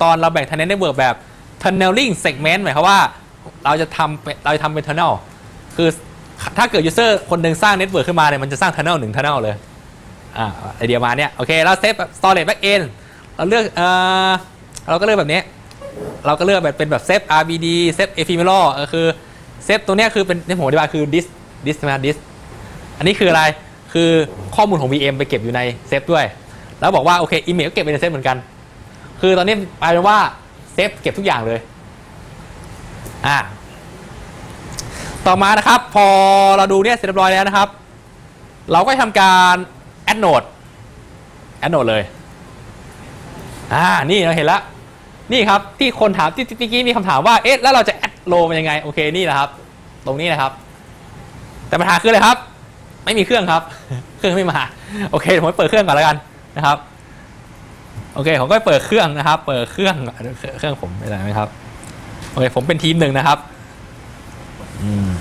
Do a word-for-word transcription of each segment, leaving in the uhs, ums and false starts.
ตอนเราแบ่ง Tunnel Network แบบ Tunneling Segment หมายความว่าเราจะทำเราจะทำเป็น Tunnel คือถ้าเกิด User คนหนึ่งสร้าง Network ขึ้นมาเนี่ยมันจะสร้าง Tunnel หนึ่ง Tunnel เลยอ่าไอเดียมาเนี่ยโอเคแล้วเซฟ Storage Backend เราเลือกเออเราก็เลือกแบบนี้เราก็เลือกแบบเป็นแบบเซฟ อาร์ บี ดี เซฟ Ephemeral ก็คือเซฟตัวเนี้ยคือเป็นที่ผมอธิบายคือ disk disk ใช่ไหม disk อันนี้คืออะไรคือข้อมูลของ วี เอ็ม ไปเก็บอยู่ในเซฟด้วยแล้วบอกว่าโอเค image ก็เก็บในเซฟเหมือนกันคือตอนนี้กลายเป็นว่าเซฟเก็บทุกอย่างเลยอ่าต่อมานะครับพอเราดูเนี่ยเสร็จเรียบร้อยแล้วนะครับเราก็ทำการ add node add node เลยอ่านี่เราเห็นแล้วนี่ครับที่คนถามที่เมื่อกี้มีคำถามว่าเอ๊ะแล้วเราจะ add row มันยังไงโอเคนี่นะครับตรงนี้นะครับแต่ปัญหาคืออะไรครับไม่มีเครื่องครับเครื่องไม่มาโอเคผมเปิดเครื่องก่อนแล้วกันนะครับโอเคผมก็เปิดเครื่องนะครับเปิดเครื่องเครื่องผมไม่ได้ไหมครับโอเคผมเป็นทีมหนึ่งนะครับอืม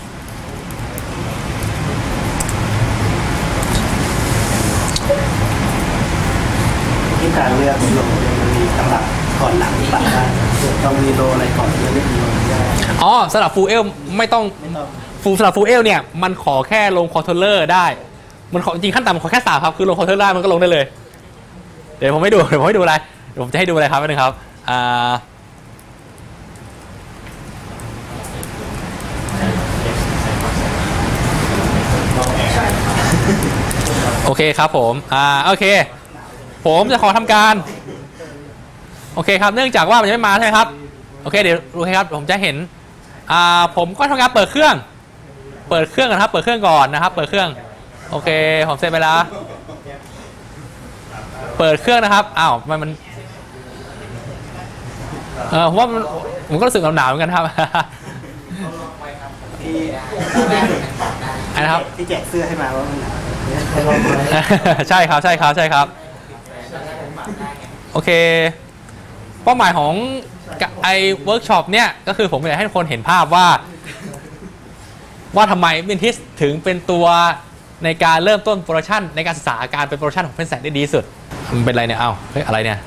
ที่การเลือกโลมันมีสำหรับก่อนหลังปรับได้ต้องมีโลอะไรก่อนเลือกโลได้อ๋อสำหรับฟูลเอลไม่ต้องฟูลสำหรับฟูลเอลเนี่ยมันขอแค่ลงคอนโทรลเลอร์ได้มันขอจริงขั้นต่ำขอแค่สามครับคือลงคอนโทรลเลอร์ได้มันก็ลงได้เลยเดี๋ยวผมให้ดูเดี๋ยวผมให้ดูอะไรเดี๋ยวผมจะให้ดูอะไรครับนึงครับอ่าโอเคครับผมอ่าโอเคผมจะขอทำการโอเคครับเนื่องจากว่ามันยังไม่มาใช่ไหมครับโอเคเดี๋ยวโอเคครับผมจะเห็นอ่าผมก็ทำการเปิดเครื่องเปิดเครื่องกันครับเปิดเครื่องก่อนนะครับเปิดเครื่องโอเคผมเสร็จไปแล้วเปิดเครื่องนะครับอ้าวมันมันเออผมว่ามันผมก็รู้สึกหนาวๆเหมือนกันครับอะไรนะครับที่แจกเสื้อให้มาว่ามันหนาวใช่ครับใช่ครับใช่ครับโอเคเป้าหมายของไอ้เวิร์กช็อปเนี่ยก็คือผมอยากให้ทุกคนเห็นภาพว่าว่าทำไมมินทิสถึงเป็นตัวในการเริ่มต้นโปรดักชันในการศึกษาการเป็นโปรดักชันของเพนแซดได้ดีสุดมันเป็นอะไรเนี่ยอ้าวเฮ้ยอะไรเนี่ย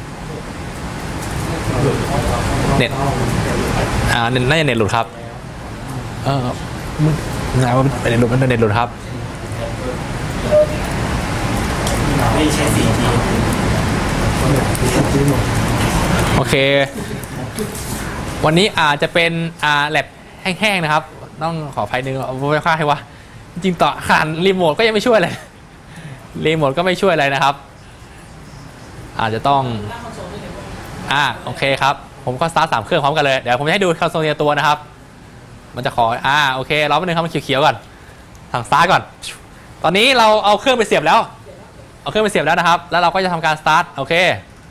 เน็ตอ่าเน็ตน่าจะเน็ตหลุดครับเออมันนะว่าเป็นเน็ตหลุดมันเน็ตหลุดครับไม่ใช่สี่ทีโอเควันนี้อาจจะเป็นอ่าแลบแห้งๆนะครับต้องขออภัยนึงเอาไว้ค่าให้ว่าจริงต่อขานรีโมทก็ยังไม่ช่วยอะไรรีโมทก็ไม่ช่วยอะไรนะครับอาจจะต้องอ่าโอเคครับผมก็สตาร์ทสามเครื่องพร้อมกันเลยเดี๋ยวผมจะให้ดูคอนโซลตัวนะครับมันจะขออ่าโอเครอแป๊บนึงครับมันเขียวๆก่อนทางสตาร์ทก่อนตอนนี้เราเอาเครื่องไปเสียบแล้วเอาเครื่องไปเสียบแล้วนะครับแล้วเราก็จะทำการสตาร์ทโอเค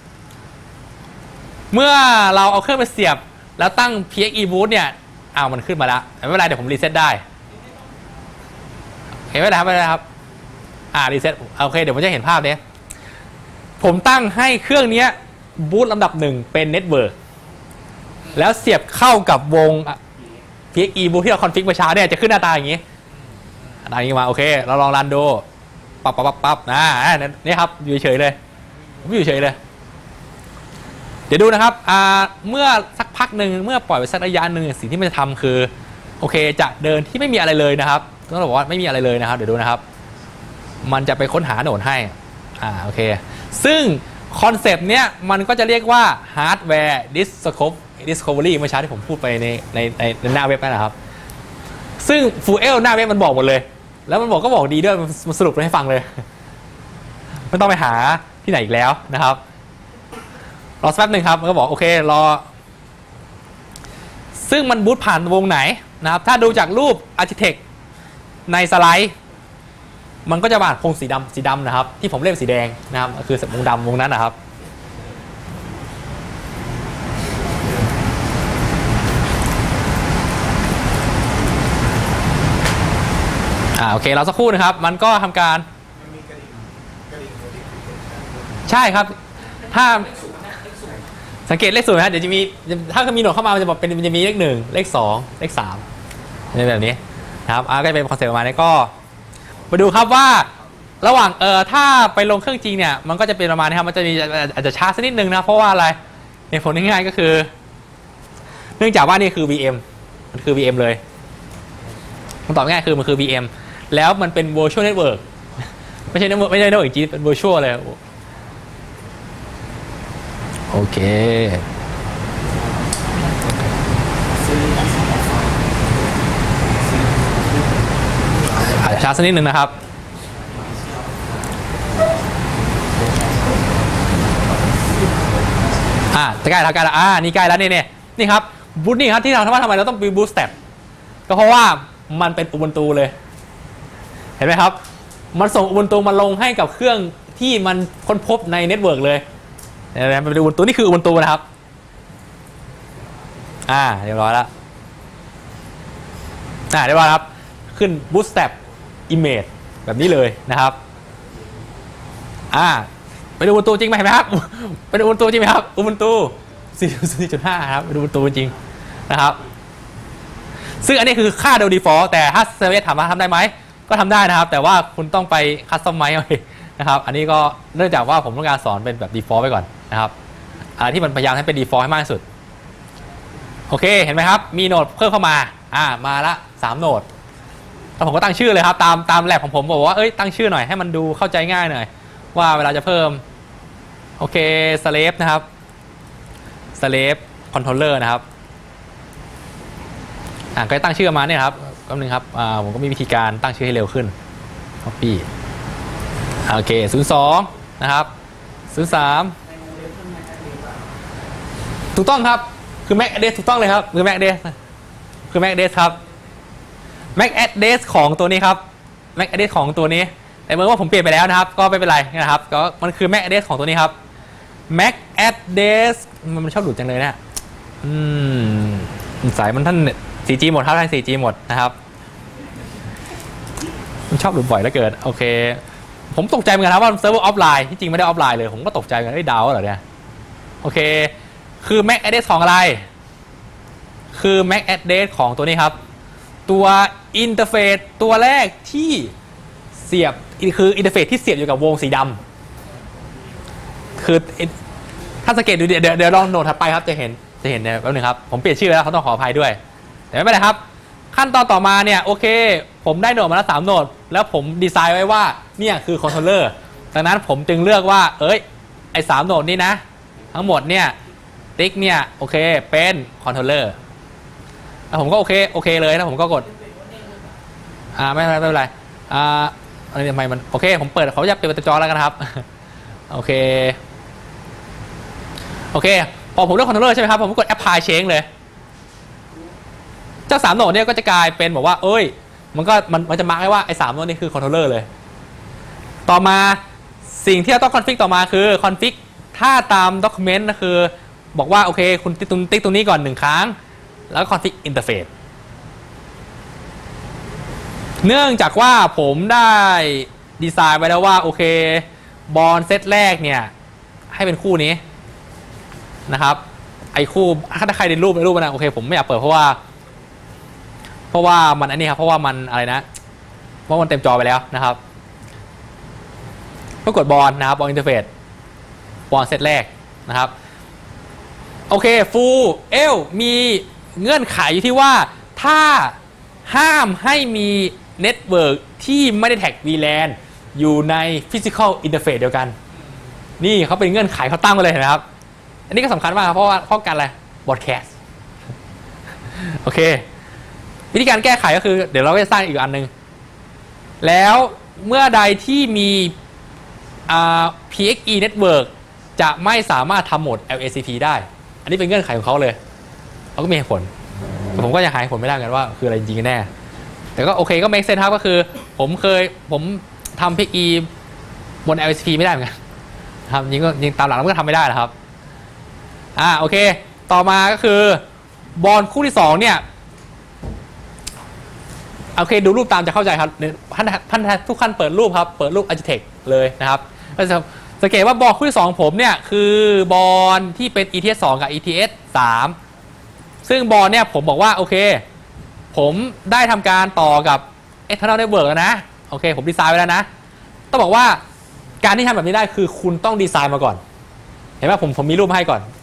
เมื่อเราเอาเครื่องไปเสียบแล้วตั้ง พี เอ็กซ์ อี boot เนี่ยอ้าวมันขึ้นมาแล้วไม่เป็นไรเดี๋ยวผมรีเซ็ตได้เห็นไหมครับไม่เป็นไรครับอ่ารีเซ็ตโอเคเดี๋ยวผมจะเห็นภาพนี้ผมตั้งให้เครื่องนี้บูตลำดับหนึ่งเป็นเน็ตเวิร์กแล้วเสียบเข้ากับวง พี เอ็กซ์ อี boot ที่เราคอนฟิกเมื่อเช้าเนี่ยจะขึ้นหน้าตาอย่างนี้หน้าตาอย่างนี้มาโอเคเราลองรันดูปั๊บปั๊บปั๊บปั๊บนะนี่ครับอยู่เฉยเลยผมอยู่เฉยเลยเดี๋ยวดูนะครับเมื่อสักพักหนึ่งเมื่อปล่อยไปสักระยะหนึ่งสิ่งที่มันจะทำคือโอเคจะเดินที่ไม่มีอะไรเลยนะครับต้องบอกว่าไม่มีอะไรเลยนะครับเดี๋ยวดูนะครับมันจะไปค้นหาโหนดให้อ่าโอเคซึ่งคอนเซปต์เนี้ยมันก็จะเรียกว่า hardware discovery เมื่อเช้าที่ผมพูดไปในในในหน้าเว็บนั่นแหละครับซึ่ง full หน้าเว็บมันบอกหมดเลยแล้วมันบอกก็บอกดีด้วยมันสรุปให้ฟังเลยไม่ต้องไปหาที่ไหนอีกแล้วนะครับรอสักแป๊บหนึ่งครับมันก็บอกโอเครอซึ่งมันบูตผ่านวงไหนนะครับถ้าดูจากรูป Architect ในสไลด์มันก็จะผ่านพงสีดำสีดำนะครับที่ผมเล่มสีแดงนะครับคือวงดำวงนั้นนะครับอ่าโอเคเราสักครู่นะครับมันก็ทำการใช่ครับถ้าสังเกตเลขศูนย์นะเดี๋ยวจะมีถ้ามีโหนดเข้ามามันจะบอกเป็นมันจะมีเลขหนึ่งเลขสองเลขสามในแบบนี้นะครับอ่าก็จะเป็นคอนเซ็ปต์ประมาณนี้ก็มาดูครับว่าระหว่างเอ่อถ้าไปลงเครื่องจริงเนี่ยมันก็จะเป็นประมาณนี้ครับมันจะมีอาจจะช้าสักนิดนึงนะเพราะว่าอะไรเหตุผลง่ายๆก็คือเนื่องจากว่านี่คือ วี เอ็ม มันคือ วี เอ็ม เลยคำตอบง่ายคือมันคือ วี เอ็ม แล้วมันเป็น virtual network ไม่ใช่ network ไม่ใช่ network จริงเป็น virtual เลยโอเคอาจจะช้าสักนิดนึงนะครับอ่าจะใกล้แล้วใกล้แล้วอ่านี่ใกล้แล้วนี่เนี่ยนี่ครับบูตนี่ครับที่เราทำว่าทำไมเราต้องมีบูตสเต็ปก็เพราะว่ามันเป็น Ubuntu เลยเห็นไหมครับมันส่ง Ubuntu มาลงให้กับเครื่องที่มันค้นพบในเน็ตเวิร์กเลยเนี่ยเป็น Ubuntu นี่คือ Ubuntu นะครับอ่าเรียบร้อยแล้วอ่าเรียบร้อยครับขึ้น Bootstrap Image แบบนี้เลยนะครับอ่าไปดู Ubuntu จริงไหมเห็นไหมครับไปดู Ubuntu จริงไหมครับ Ubuntu สี่จุดห้า ครับไปดู Ubuntu จริงนะครับซึ่งอันนี้คือค่าโดย default แต่ถ้าเซอร์วิสถามว่าทำได้ไหมก็ทำได้นะครับแต่ว่าคุณต้องไป customize เอาเองนะครับอันนี้ก็เนื่องจากว่าผมต้องการสอนเป็นแบบ default ไปก่อนนะครับอะไรที่มันพยายามให้เป็น default ให้มากที่สุดโอเคเห็นไหมครับมีโหนดเพิ่มเข้ามาอ่ามาละสามโหนดแล้วผมก็ตั้งชื่อเลยครับตามตามแลบของผมบอกว่าเอ้ยตั้งชื่อหน่อยให้มันดูเข้าใจง่ายหน่อยว่าเวลาจะเพิ่มโอเค slave นะครับ slave controller นะครับอ่าก็ตั้งชื่อมาเนี่ยครับก็นึงครับอ่าผมก็มีวิธีการตั้งชื่อให้เร็วขึ้น copy โอเคศูนย์สองนะครับศูนย์สามถูกต้องครับคือ แม็ก address ถูกต้องเลยครับคือ แม็ก address คือ แม็ก address ครับ แม็ก address ของตัวนี้ครับ แม็ก address ของตัวนี้แต่เมื่อว่าผมเปลี่ยนไปแล้วนะครับก็ไม่เป็นไรนะครับก็มันคือ แม็ก address ของตัวนี้ครับ แม็ก address มันชอบหลุดจังเลยเนี่ยอืมสายมันท่าน โฟร์จี หมดครับท่าน โฟร์จี หมดนะครับมันชอบหลุดบ่อยแล้วเกิดโอเคผมตกใจเหมือนกันครับว่าเซิร์ฟเวอร์ออฟไลน์ที่จริงไม่ได้ออฟไลน์เลยผมก็ตกใจเหมือนกันไอ้ดาวเหรอเนี่ยโอเคคือ แม็ก address ของอะไรคือ แม็ก address ของตัวนี้ครับตัวอินเทอร์เฟซตัวแรกที่เสียบคืออินเทอร์เฟซที่เสียบอยู่กับวงสีดำคือถ้าสังเกตดูเดี๋ยวเดี๋ยวลองโหนดถัดไปครับจะเห็นจะเห็นเนี่ยแป๊บนึงครับผมเปลี่ยนชื่อแล้วเขาต้องขออภัยด้วยแต่ไม่เป็นไรครับขั้นตอนต่อมาเนี่ยโอเคผมได้โหนดมาแล้วสามโหนดแล้วผมดีไซน์ไว้ว่าเนี่ยคือคอนโทรลเลอร์ดังนั้นผมจึงเลือกว่าเอ้ยไอ้สามโหนดนี้นะทั้งหมดเนี่ยติ๊กเนี่ยโอเคเป็นคอนโทรลเลอร์แล้วผมก็โอเคโอเคเลยแล้วผมก็กดอ่าไม่เป็นไรไม่เป็นไรอ่าอะไรทำไมมันโอเคผมเปิดเขาจะเปิดประตูจอแล้วกันครับโอเคโอเคพอผมเลือกคอนโทรลเลอร์ใช่ไหมครับผมกด apply change เลยเจ้าสามโหนดเนี่ยก็จะกลายเป็นบอกว่าเอ้ยมันก็มันมันจะมาร์กให้ว่าไอ้สามโหนดนี่คือคอนโทรลเลอร์เลยต่อมาสิ่งที่เราต้องคอนฟิกต่อมาคือคอนฟิกถ้าตามด็อกิเมนต์ก็คือบอกว่าโอเคคุณติ๊กตรงติ๊กตรงนี้ก่อนหนึ่งครั้งแล้วคอนฟิกอินเทอร์เฟซเนื่องจากว่าผมได้ดีไซน์ไว้แล้วว่าโอเคบอลเซตแรกเนี่ยให้เป็นคู่นี้นะครับไอ้คู่ถ้าใครในรูปในรูปนะโอเคผมไม่อยากเปิดเพราะว่าเพราะว่ามันอันนี้ครับเพราะว่ามันอะไรนะเพราะมันเต็มจอไปแล้วนะครับก็กดบอลนะครับบอลอินเทอร์เฟซบอลเซตแรกนะครับโอเคฟูลเอลมีเงื่อนไขอยู่ที่ว่าถ้าห้ามให้มีเน็ตเวิร์กที่ไม่ได้แท็ก วี แลน อยู่ใน Physical Interface เดียวกันนี่เขาเป็นเงื่อนไขเขาตั้งไว้เลยนะครับอันนี้ก็สำคัญมากเพราะว่าป้องกันอะไร broadcast โอเควิธีการแก้ไขก็คือเดี๋ยวเราจะสร้างอีกอันหนึ่งแล้วเมื่อใดที่มี พี เอ็กซ์ อี Network จะไม่สามารถทำโหมด แอล เอ ซี พี ได้อันนี้เป็นเงื่อนไขของเขาเลยเขาก็มีเหตุผลแต่ผมก็ยังหาเหตุผลไม่ได้กันว่าคืออะไรจริงๆแน่แต่ก็โอเคก็ make sense ครับก็คือผมเคยผมทำ พี เอ็กซ์ อี บน แอล เอ ซี พี ไม่ได้เหมือนกันครับยิงก็ยิงตามหลักมันก็ทำไม่ได้นะครับอ่าโอเคต่อมาก็คือบอลคู่ที่สองเนี่ยโอเคดูรูปตามจะเข้าใจครับท่านท่านทุกขั้นเปิดรูปครับเปิดรูป Architect เลยนะครับก็จะสังเกตว่าบอลคู่ที่สองผมเนี่ยคือบอลที่เป็น อี ที เอส สองกับ อี ที เอส สามซึ่งบอลเนี่ยผมบอกว่าโอเคผมได้ทำการต่อกับ External Network แล้วนะโอเคผมดีไซน์ไว้แล้วนะต้องบอกว่าการที่ทำแบบนี้ได้คือคุณต้องดีไซน์มาก่อนเห็นไหมผมผมมีรูปให้ก่อน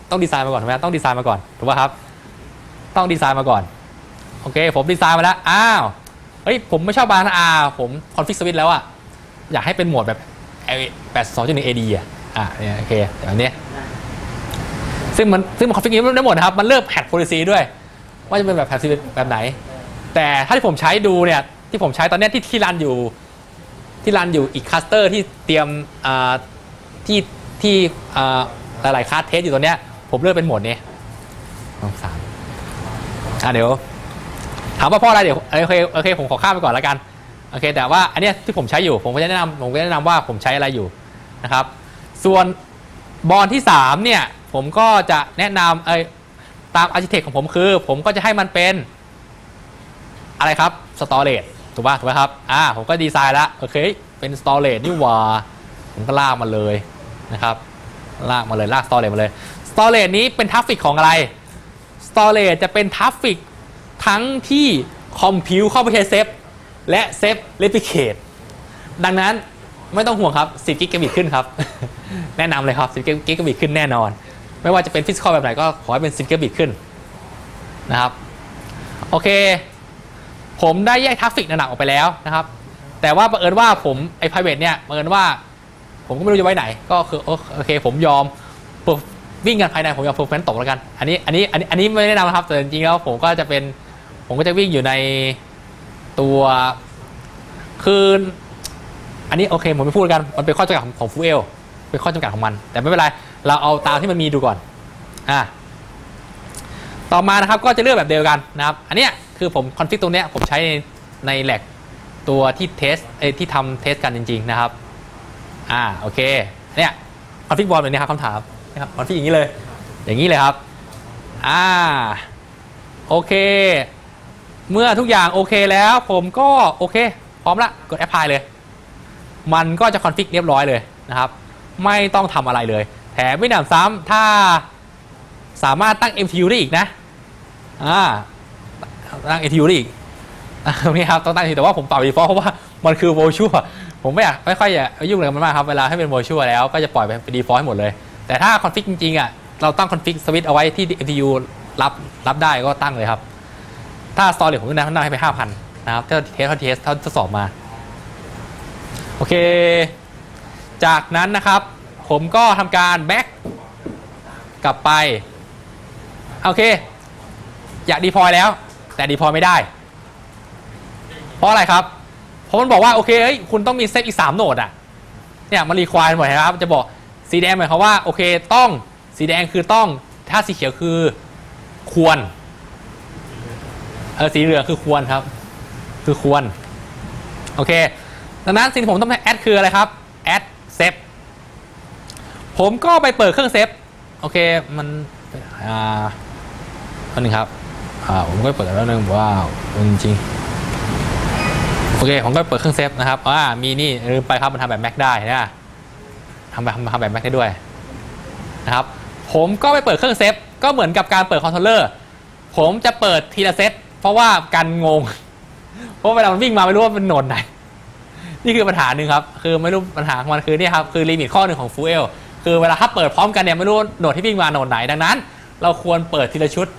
ต้องดีไซน์มาก่อนถูกไหมต้องดีไซน์มาก่อนถูกป่ะครับต้องดีไซน์มาก่อนโอเคผมดีไซน์มาแล้วอ้าวเฮ้ยผมไม่ชอบบาร์อาผมคอนฟิกสวิตช์แล้วอะอยากให้เป็นโหมดแบบแปดสองจุดหนึ่ง เอ ดี อ่ะอ่ะเนี่ยโอเคแบบนี้ซึ่งมันซึ่งมันคอนฟิกได้หมดนะครับมันเลือกแพท policy ด้วยว่าจะเป็นแบบแพทแบบไหนแต่ถ้าที่ผมใช้ดูเนี่ยที่ผมใช้ตอนนี้ที่ที่รันอยู่ที่รันอยู่อีกคลัสเตอร์ที่เตรียมอ่าที่ที่อ่าหลายๆคลาสเทสอยู่ตัวเนี้ยผมเลือกเป็นโหมดนี้สามอ่ะเดี๋ยวถามว่าเพราะอะไรเดี๋ยวโอเคโอเคผมขอข้ามไปก่อนแล้วกันโอเคแต่ว่าอันนี้ที่ผมใช้อยู่ผมก็จะแนะนำผมก็แนะนำว่าผมใช้อะไรอยู่นะครับส่วนบอลที่สามเนี่ยผมก็จะแนะนำเอ้ยตามอาร์คิเทคของผมคือผมก็จะให้มันเป็นอะไรครับสตอเรจถูกป่ะถูกป่ะครับอ่าผมก็ดีไซน์แล้วโอเคเป็นสตอเรจนี่หว่าผมก็ลากมาเลยนะครับลากมาเลยลากสตอเรจมาเลยสตอเรจนี้เป็นทราฟฟิกของอะไรสตอเรจจะเป็นทราฟฟิกทั้งที่คอมพิวเข้าไปเซฟและเซฟเรปลิเคทดังนั้นไม่ต้องห่วงครับสิบกิกะบิตขึ้นครับ แนะนำเลยครับสิบกิกะบิตขึ้นแน่นอนไม่ว่าจะเป็นฟิสิกอลแบบไหนก็ขอให้เป็นสิบกิกะบิตขึ้นนะครับโอเคผมได้แยกทราฟฟิกหนักๆออกไปแล้วนะครับแต่ว่าบังเอิญว่าผมไอ้ private เนี่ยบังเอิญว่าผมก็ไม่รู้จะไว้ไหนก็คือโอเคผมยอมวิ่งกันภายในผมยอมเพอร์ฟอร์แมนซ์ตกแล้วกันอันนี้อันนี้อันนี้อันนี้ไม่แนะนำนะครับแต่จริงๆแล้วผมก็จะเป็นผมก็จะวิ่งอยู่ในตัวคืออันนี้โอเคผมไม่พูดกันมันเป็นข้อจำกัดของฟูเอลเป็นข้อจำกัดของมันแต่ไม่เป็นไรเราเอาตามที่มันมีดูก่อนอ่ะต่อมานะครับก็จะเลือกแบบเดียวกันนะครับอันเนี้ยคือผมคอนฟิกตรงเนี้ยผมใช้ในในแลกตัวที่เทสเอที่ทำเทสกันจริงๆนะครับอ่าโอเคเนี่ยคอนฟิกบอลแบบนี้ครับคำถามนะครับคอนฟิกอย่างนี้เลยอย่างนี้เลยครับอ่าโอเคเมื่อทุกอย่างโอเคแล้วผมก็โอเคพร้อมละกดแอพพลายเลยมันก็จะคอนฟิกเรียบร้อยเลยนะครับไม่ต้องทำอะไรเลยแถมไม่หนำซ้ำถ้าสามารถตั้ง เอ็ม ที ยู ได้อีกนะอ่าตั้ง เอ็ม ที ยู ได้อีกตรงนี้ครับต้องตั้งแต่ว่าผมเป่า default เพราะว่ามันคือ virtual ผมไม่อยากไม่ค่อยอยากยุ่งอะไรกับมันมากครับเวลาให้เป็น virtual แล้วก็จะปล่อยไปเป็น default ให้หมดเลยแต่ถ้าคอนฟิกจริงๆอ่ะเราตั้งคอนฟิกสวิตช์เอาไว้ที่ เอ็ม ที ยู รับรับได้ก็ตั้งเลยครับถ้า storage ผมก็ตั้งให้ไป ห้าพัน นะครับถ้าเทสเทสถ้าทดสอบมาโอเคจากนั้นนะครับผมก็ทำการแบ็กกลับไปโอเคอยากดีพอยแล้วแต่ดีพอยไม่ได้เพราะอะไรครับเพราะมันบอกว่าโอเคเฮ้ยคุณต้องมีเซตอีกสามโหนดอ่ะเนี่ยมันรีควายหมดนะครับจะบอกสีแดงหมายความว่าโอเคต้องสีแดงคือต้องถ้าสีเขียวคือควรเออสีเหลืองคือควรครับคือควรโอเคดังนั้นสิ่งที่ผมต้องแอดคืออะไรครับแอดเซฟผมก็ไปเปิดเครื่องเซฟโอเคมันอ่าอันนึงครับอ่าผมก็เปิดแล้วนึงว้าวจริงโอเคผมก็เปิดเครื่องเซฟนะครับอ่ามีนี่ลืมไปครับมันทำแบบ Mac ได้นะทำแบบทำแบบ Mac ได้ด้วยนะครับผมก็ไปเปิดเครื่องเซฟก็เหมือนกับการเปิดคอนโทรลเลอร์ผมจะเปิดทีละเซตเพราะว่ากันงงเพราะเวลามันวิ่งมาไม่รู้ว่าเป็นโหนดไหนนี่คือปัญหาหนึ่งครับคือไม่รู้ปัญหาของมันคือนี่ครับคือลิมิตข้อหนึ่งของฟูเอลคือเวลาถ้าเปิดพร้อมกันเนี่ยไม่รู้โหนดที่วิ่งมาโหนดไหนดังนั้นเราควรเปิดทีละชุด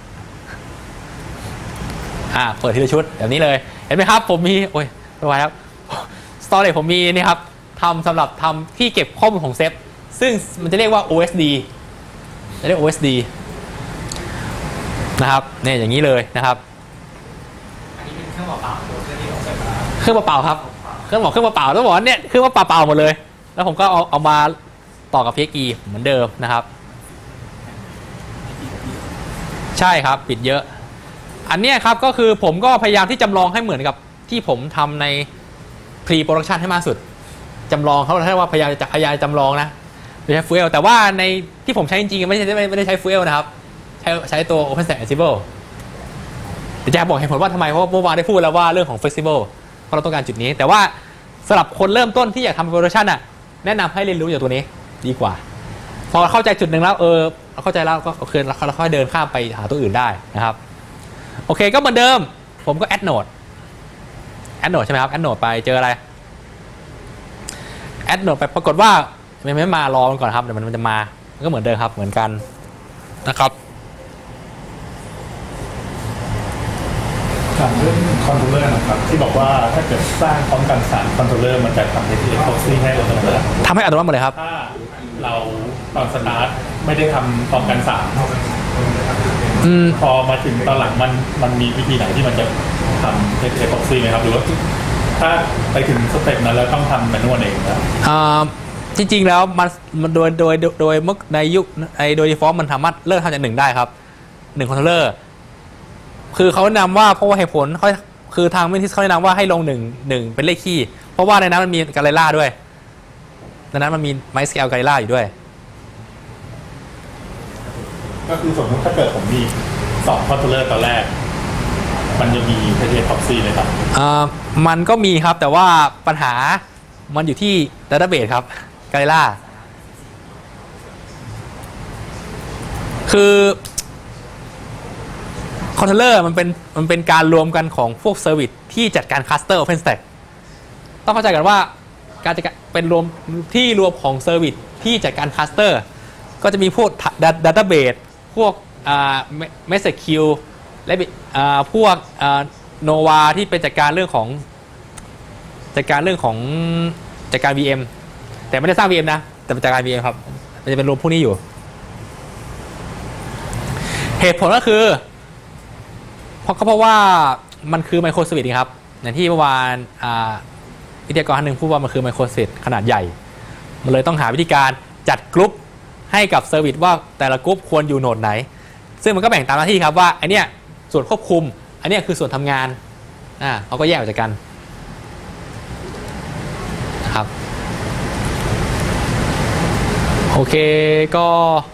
อ่าเปิดทีละชุดแบบนี้เลยเห็นไหมครับผมมีโอ้ยไม่ไหวครับสตอเรจผมมีนี่ครับทำสำหรับทำที่เก็บข้อมูลของเซฟซึ่งมันจะเรียกว่า โอ เอส ดี จะเรียก โอ เอส ดี นะครับเนี่ยอย่างนี้เลยนะครับอันนี้เป็นเครื่องเปล่าๆเครื่องเปล่าๆครับเครื่องบอกเครื่องเปล่าๆแล้วบอกเนี่ยเครื่องเปล่าๆหมดเลยแล้วผมก็เอาเอามาต่อกับ พี เอ็กซ์ อี เหมือนเดิมนะครับใช่ครับปิดเยอะอันนี้ครับก็คือผมก็พยายามที่จำลองให้เหมือนกับที่ผมทำใน pre production ให้มากสุดจำลองเขาเรียกว่าพยายามจะพยายามจำลองนะไม่ใช่ fuel แต่ว่าในที่ผมใช้จริงๆไม่ใช่ไม่ได้ใช้ fuel นะครับใช้ใช้ตัว OpenStack-Container เดี๋ยวจะบอกเหตุผลว่าทำไมเพราะว่าเมื่อวานได้พูดแล้วว่าเรื่องของ flexible เพราะเราต้องการจุดนี้แต่ว่าสำหรับคนเริ่มต้นที่อยากทำ production น่ะแนะนำให้เรียนรู้จากตัวนี้ดีกว่าพอเข้าใจจุดหนึ่งแล้วเออเราเข้าใจแล้วก็โอเคเราค่อยเดินข้ามไปหาตัวอื่นได้นะครับโอเคก็เหมือนเดิมผมก็ add node add node ใช่ไหมครับ add node ไปเจออะไร add node ไปปรากฏว่ามันไม่มารอมันก่อนครับเดี๋ยวมันจะมาก็เหมือนเดิมครับเหมือนกันนะครับถามเรื่องคอนโทรลเลอร์นะครับที่บอกว่าถ้าเกิดสร้างพร้อมกันสามคอนโทรลเลอร์มันจะทำให้ที่ proxy ให้อัตโนมัติทำให้อัตโนมัติหมดเลยครับถ้าเราตอนสตาร์ทไม่ได้ทำพร้อมกันสามพอมาถึงตอนหลังมันมันมีวิธีไหนที่มันจะทำให้ proxy ไหมครับหรือว่าถ้าไปถึงสเต็ปนั้นแล้วต้องทำแมนนวลเองนะจริงๆแล้วมันมันโดยโดยโดยเมื่อในยุคไอโดย default มันสามารถเลิกทำจากหนึ่งได้ครับหนึ่งคอนโทรลเลอร์คือเขาแนะนำว่าเพราะว่าเหตุผลเขาคือทางมินทิสเขาแนะนำว่าให้ลงหนึ่งหนึ่งเป็นเลขคี่เพราะว่าในนั้นมันมีกาเลล่าด้วยในนั้นมันมีไมสเกลกาเลล่าอยู่ด้วยก็คือสมมติถ้าเกิดผมมีสองคอนโทรลเลอร์ตอนแรกมันจะมีเพจ proxy เลยครับอ่ามันก็มีครับแต่ว่าปัญหามันอยู่ที่ database ครับกาเลล่าคือคอนโทรลเลอร์มันเป็นมันเป็นการรวมกันของพวกเซอร์วิสที่จัดการคลัสเตอร์ OpenStack ต้องเข้าใจกันว่าการจัดการเป็นรวมที่รวมของเซอร์วิสที่จัดการคลัสเตอร์ก็จะมีพวก database พวกอ่า message queue และอ่าพวกอ่า Nova ที่เป็นจัดการเรื่องของจัดการเรื่องของจัดการ วี เอ็ม แต่ไม่ได้สร้าง วี เอ็ม นะแต่เป็นจัดการ วี เอ็ม ครับมันจะเป็นรวมพวกนี้อยู่เหตุผลก็คือเพราะก็เพราะว่ามันคือไมโครสวิตช์ครับอย่างที่เมื่อวานวิทยากรท่านหนึ่งพูดว่ามันคือไมโครสวิตช์ขนาดใหญ่มันเลยต้องหาวิธีการจัดกลุ่มให้กับเซอร์วิสว่าแต่ละกลุ่มควรอยู่โหนดไหนซึ่งมันก็แบ่งตามหน้าที่ครับว่าไอเนี้ยส่วนควบคุมอันนี้คือส่วนทำงานอ่าเขาก็แยกออกจากกันนะครับโอเคก็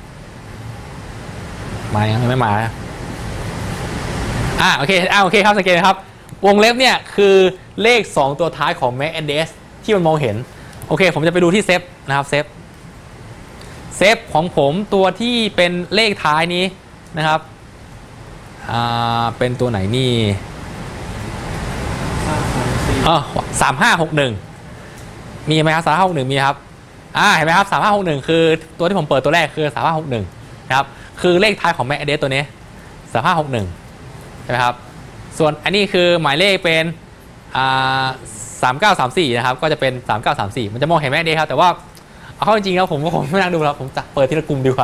มายังไม่มาอ่าโอเคอ่าโอเคครับสังเกตนะครับวงเล็บเนี่ยคือเลขสองตัวท้ายของ แม็ก แอดเดรส ที่มันมองเห็นโอเคผมจะไปดูที่เซฟนะครับเซฟเซฟของผมตัวที่เป็นเลขท้ายนี้นะครับอ่าเป็นตัวไหนนี่อ๋อสามห้าหกหนึ่งมีไหมครับสามห้าหกหนึ่งมีครับอ่าเห็นไหมครับสามห้าหกหนึ่งคือตัวที่ผมเปิดตัวแรกคือสามห้าหกหนึ่งนะครับคือเลขท้ายของ แม็ก แอดเดรส ตัวนี้สามห้าหกหนึ่งใช่ไหมครับส่วนอันนี้คือหมายเลขเป็นอ่าสามเก้าสามสี่นะครับก็จะเป็นสามเก้าสามสี่มันจะมองเห็น แม็ก แอดเดรส ครับแต่ว่าเอาเข้าจริงๆแล้วผมก็ผมไม่นั่งดูแล้วผมจะเปิดทีละกลุ่มดีกว่า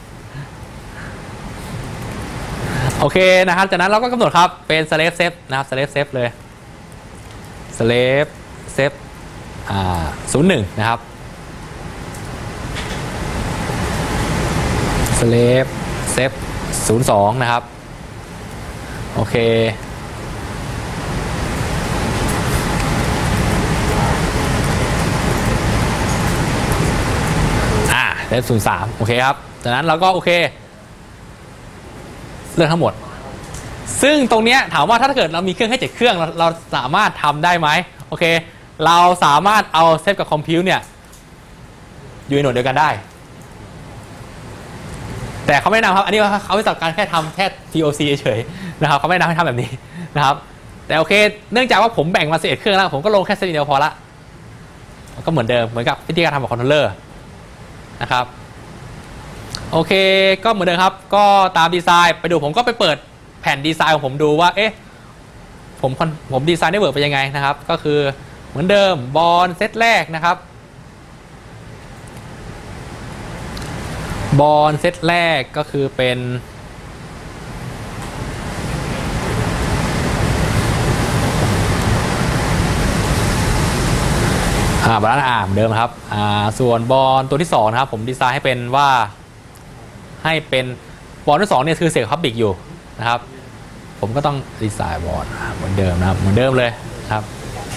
โอเคนะครับจากนั้นเราก็กำหนดครับเป็น slave save นะครับ slave save เลย slave save อ่าศูนย์หนึ่งนะครับ slave save ศูนย์สองนะครับโอเคอ่าเซฟศูนย์สามโอเคครับจากนั้นเราก็โอเคเรื่องทั้งหมดซึ่งตรงเนี้ยถามว่าถ้าเกิดเรามีเครื่องแค่เจ็ดเครื่องเราเราสามารถทำได้ไหมโอเคเราสามารถเอาเซฟกับคอมพิวเนี่ยอยู่ในโหนดเดียวกันได้แต่เขาไม่แนะนำครับอันนี้เขาไม่ต้องการแค่ทำแค่ ที โอ ซี เฉยๆนะครับเขาไม่แนะนำให้ทำแบบนี้นะครับแต่โอเคเนื่องจากว่าผมแบ่งมาสิบเอ็ดเครื่องแล้วผมก็ลงแค่เซตเดียวพอละก็เหมือนเดิมเหมือนกับวิธีการทำกับคอนโทรลเลอร์นะครับโอเคก็เหมือนเดิมครับก็ตามดีไซน์ไปดูผมก็ไปเปิดแผ่นดีไซน์ของผมดูว่าเอ๊ะผมผมดีไซน์ได้เวิร์กไปยังไงนะครับก็คือเหมือนเดิมบอลเซตแรกนะครับบอลเซตแรกก็คือเป็นอ่าบาลานซ์อ่าเดิมครับอ่าส่วนบอลตัวที่สองนะครับผมดีไซน์ให้เป็นว่าให้เป็นบอลที่สองเนี่ยคือเสียงพับบิกอยู่นะครับผมก็ต้องดีไซน์บอลเหมือนเดิมนะครับเหมือนเดิมเลยครับ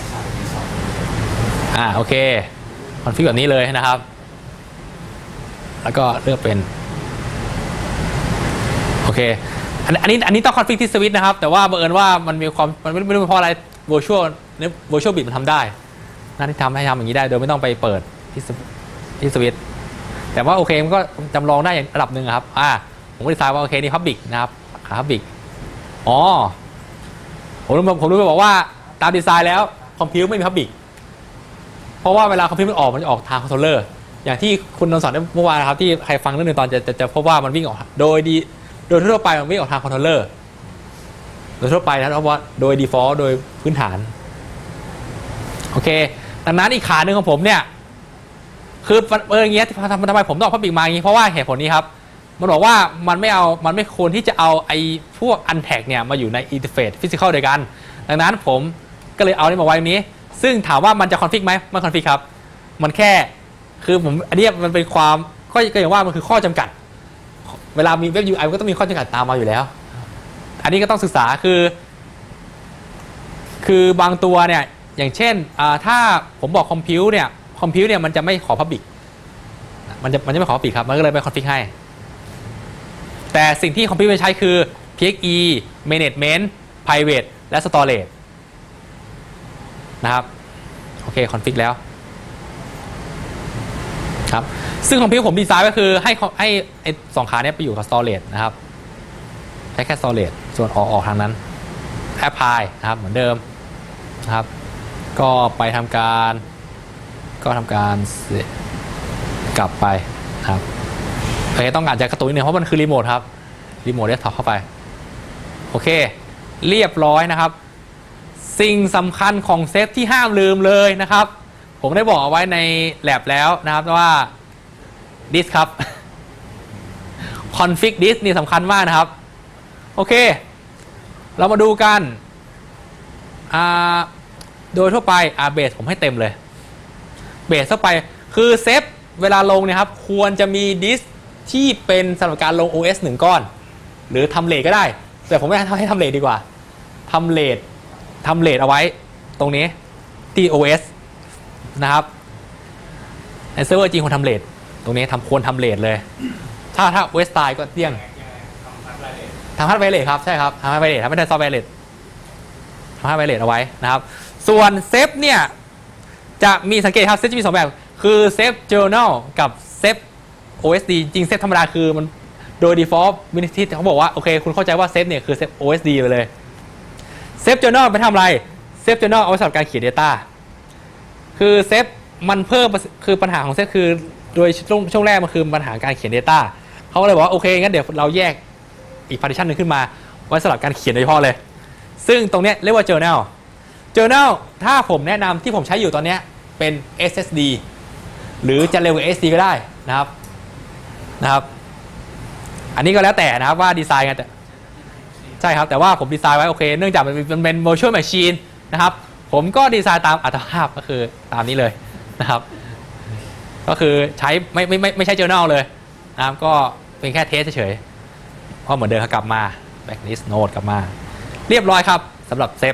อ่าโอเคคอนฟิกแบบนี้เลยนะครับแล้วก็เลือกเป็นโอเคอันนี้อันนี้ต้องคอนฟิกที่สวิตช์นะครับแต่ว่าบังเอิญว่ามันมีความมันไม่รู้เพราะอะไร virtual virtual bit มันทำได้น่าที่ทำให้ทำอย่างนี้ได้โดยไม่ต้องไปเปิดที่ที่สวิตช์แต่ว่าโอเคมันก็จำลองได้อย่างระดับหนึ่งครับอ่าผมก็ดีไซน์ว่าโอเคนี่ public นะครับขา public อ๋อผมรู้ผมรู้ไปบอกว่าตามดีไซน์แล้วคอมพิวไม่มี public เพราะว่าเวลาคอมพิวมันออกมันจะออกทางคอนโทรลเลอร์อย่างที่คุณนนท์สอนเมื่อวานนะครับที่ใครฟังเรื่องหนึ่งตอนจะจะจะพบว่ามันวิ่งออกโดยดีโดยทั่วไปมันวิ่งออกทางคอนโทรลเลอร์โดยทั่วไปนะเพราะว่าโดย default โดยพื้นฐานโอเคดังนั้นอีกขาหนึ่งของผมเนี่ยคือเอออย่างเงี้ยทำทำไมผมต้องเอาพับบิกมาอย่างนี้เพราะว่าเหตุผลนี้ครับมันบอกว่ามันไม่เอามันไม่ควรที่จะเอาไอ้พวก unpack เนี่ยมาอยู่ใน interface physical เดียวกันดังนั้นผมก็เลยเอานี่มาไว้ตรงนี้ซึ่งถามว่ามันจะคอนฟิกไหมมันคอนฟิกครับมันแค่คือผมอันนี้มันเป็นความก็ก็อย่างว่ามันคือข้อจำกัดเวลามีเว็บ ยู ไอ มันก็ต้องมีข้อจำกัดตามมาอยู่แล้วอันนี้ก็ต้องศึกษาคือคือบางตัวเนี่ยอย่างเช่นถ้าผมบอกคอมพิวเนี่ยคอมพิวเนี่ยมันจะไม่ขอ Public มันจะมันจะไม่ขอ Public ครับมันก็เลยไปคอนฟิกให้แต่สิ่งที่คอมพิวจะใช้คือ พี เอ็กซ์ อี Management Private และ Storage นะครับโอเคคอนฟิกแล้วครับซึ่งคอมพิวผมดีไซน์ก็คือให้ให้ไอ้สองขานี้ไปอยู่กับ Storage นะครับใช้แค่ Storage ส่วนออกออกทางนั้น Apply นะครับเหมือนเดิมนะครับก็ไปทำการก็ทำการกลับไปครับโอเคต้องอาจจะกระตุ้นนิดนึงเพราะมันคือรีโมทครับรีโมทเดสก์ท็อปเข้าไปโอเคเรียบร้อยนะครับสิ่งสำคัญของเซฟที่ห้ามลืมเลยนะครับผมได้บอกเอาไว้ในแลบแล้วนะครับว่า disk ครับ config disk นี่สำคัญมากนะครับโอเคเรามาดูกันโดยทั่วไปเบสผมให้เต็มเลยเบสเข้าไปคือเซฟเวลาลงเนี่ยครับควรจะมีดิสที่เป็นสำหรับการลง โอ เอส หนึ่งก้อนหรือทำเลทก็ได้แต่ผมไม่ให้ทำเลทดีกว่าทำเลททำเลทเอาไว้ตรงนี้ที่ โอ เอส นะครับในเซิร์ฟเวอร์จริงควรทำเลทตรงนี้ทำควรทำเลทเลยถ้าถ้าเวสไตล์ก็เที่ยงทำฮาร์ดแวร์เลทครับใช่ครับทำฮาร์ดแวร์เลททำไม่ได้ซอฟต์แวร์เลททำฮาร์ดแวร์เลทเอาไว้นะครับส่วนเซฟเนี่ยจะมีสังเกตครับเซฟจะมีสองแบบคือเซฟ journal กับเซฟ โอ เอส ดี จริงเซฟธรรมดาคือมันโดย default มินิทิเขาบอกว่าโอเคคุณเข้าใจว่าเซฟเนี่ยคือเซฟ โอ เอส ดี ไปเลยเซฟ journal ไปทำอะไรเซฟ journal เอาไว้สำหรับการเขียน data คือเซฟมันเพิ่มคือปัญหาของเซฟคือโดยช่วงช่วงแรกมันคือปัญหาการเขียน data เขาก็เลยบอกว่าโอเคงั้นเดี๋ยวเราแยกอีก partition นึงขึ้นมาไว้สำหรับการเขียนโดยเฉพาะเลยซึ่งตรงนี้เรียกว่า journal journal ถ้าผมแนะนำที่ผมใช้อยู่ตอนนี้เป็น เอส เอส ดี หรือจะเร็วกว่า เอส ดี ก็ได้นะครับนะครับอันนี้ก็แล้วแต่นะครับว่าดีไซน์กันแต่ใช่ครับแต่ว่าผมดีไซน์ไว้โอเคเนื่องจากมันเป็น virtual machine นะครับผมก็ดีไซน์ตามอัตภาพก็คือตามนี้เลยนะครับก็คือใช้ไม่ไม่ไม่ไม่ใช่ journal เลยนะครับก็เป็นแค่เทสเฉยๆเพราะเหมือนเดิมกลับมา backlist node กลับมาเรียบร้อยครับสำหรับเซฟ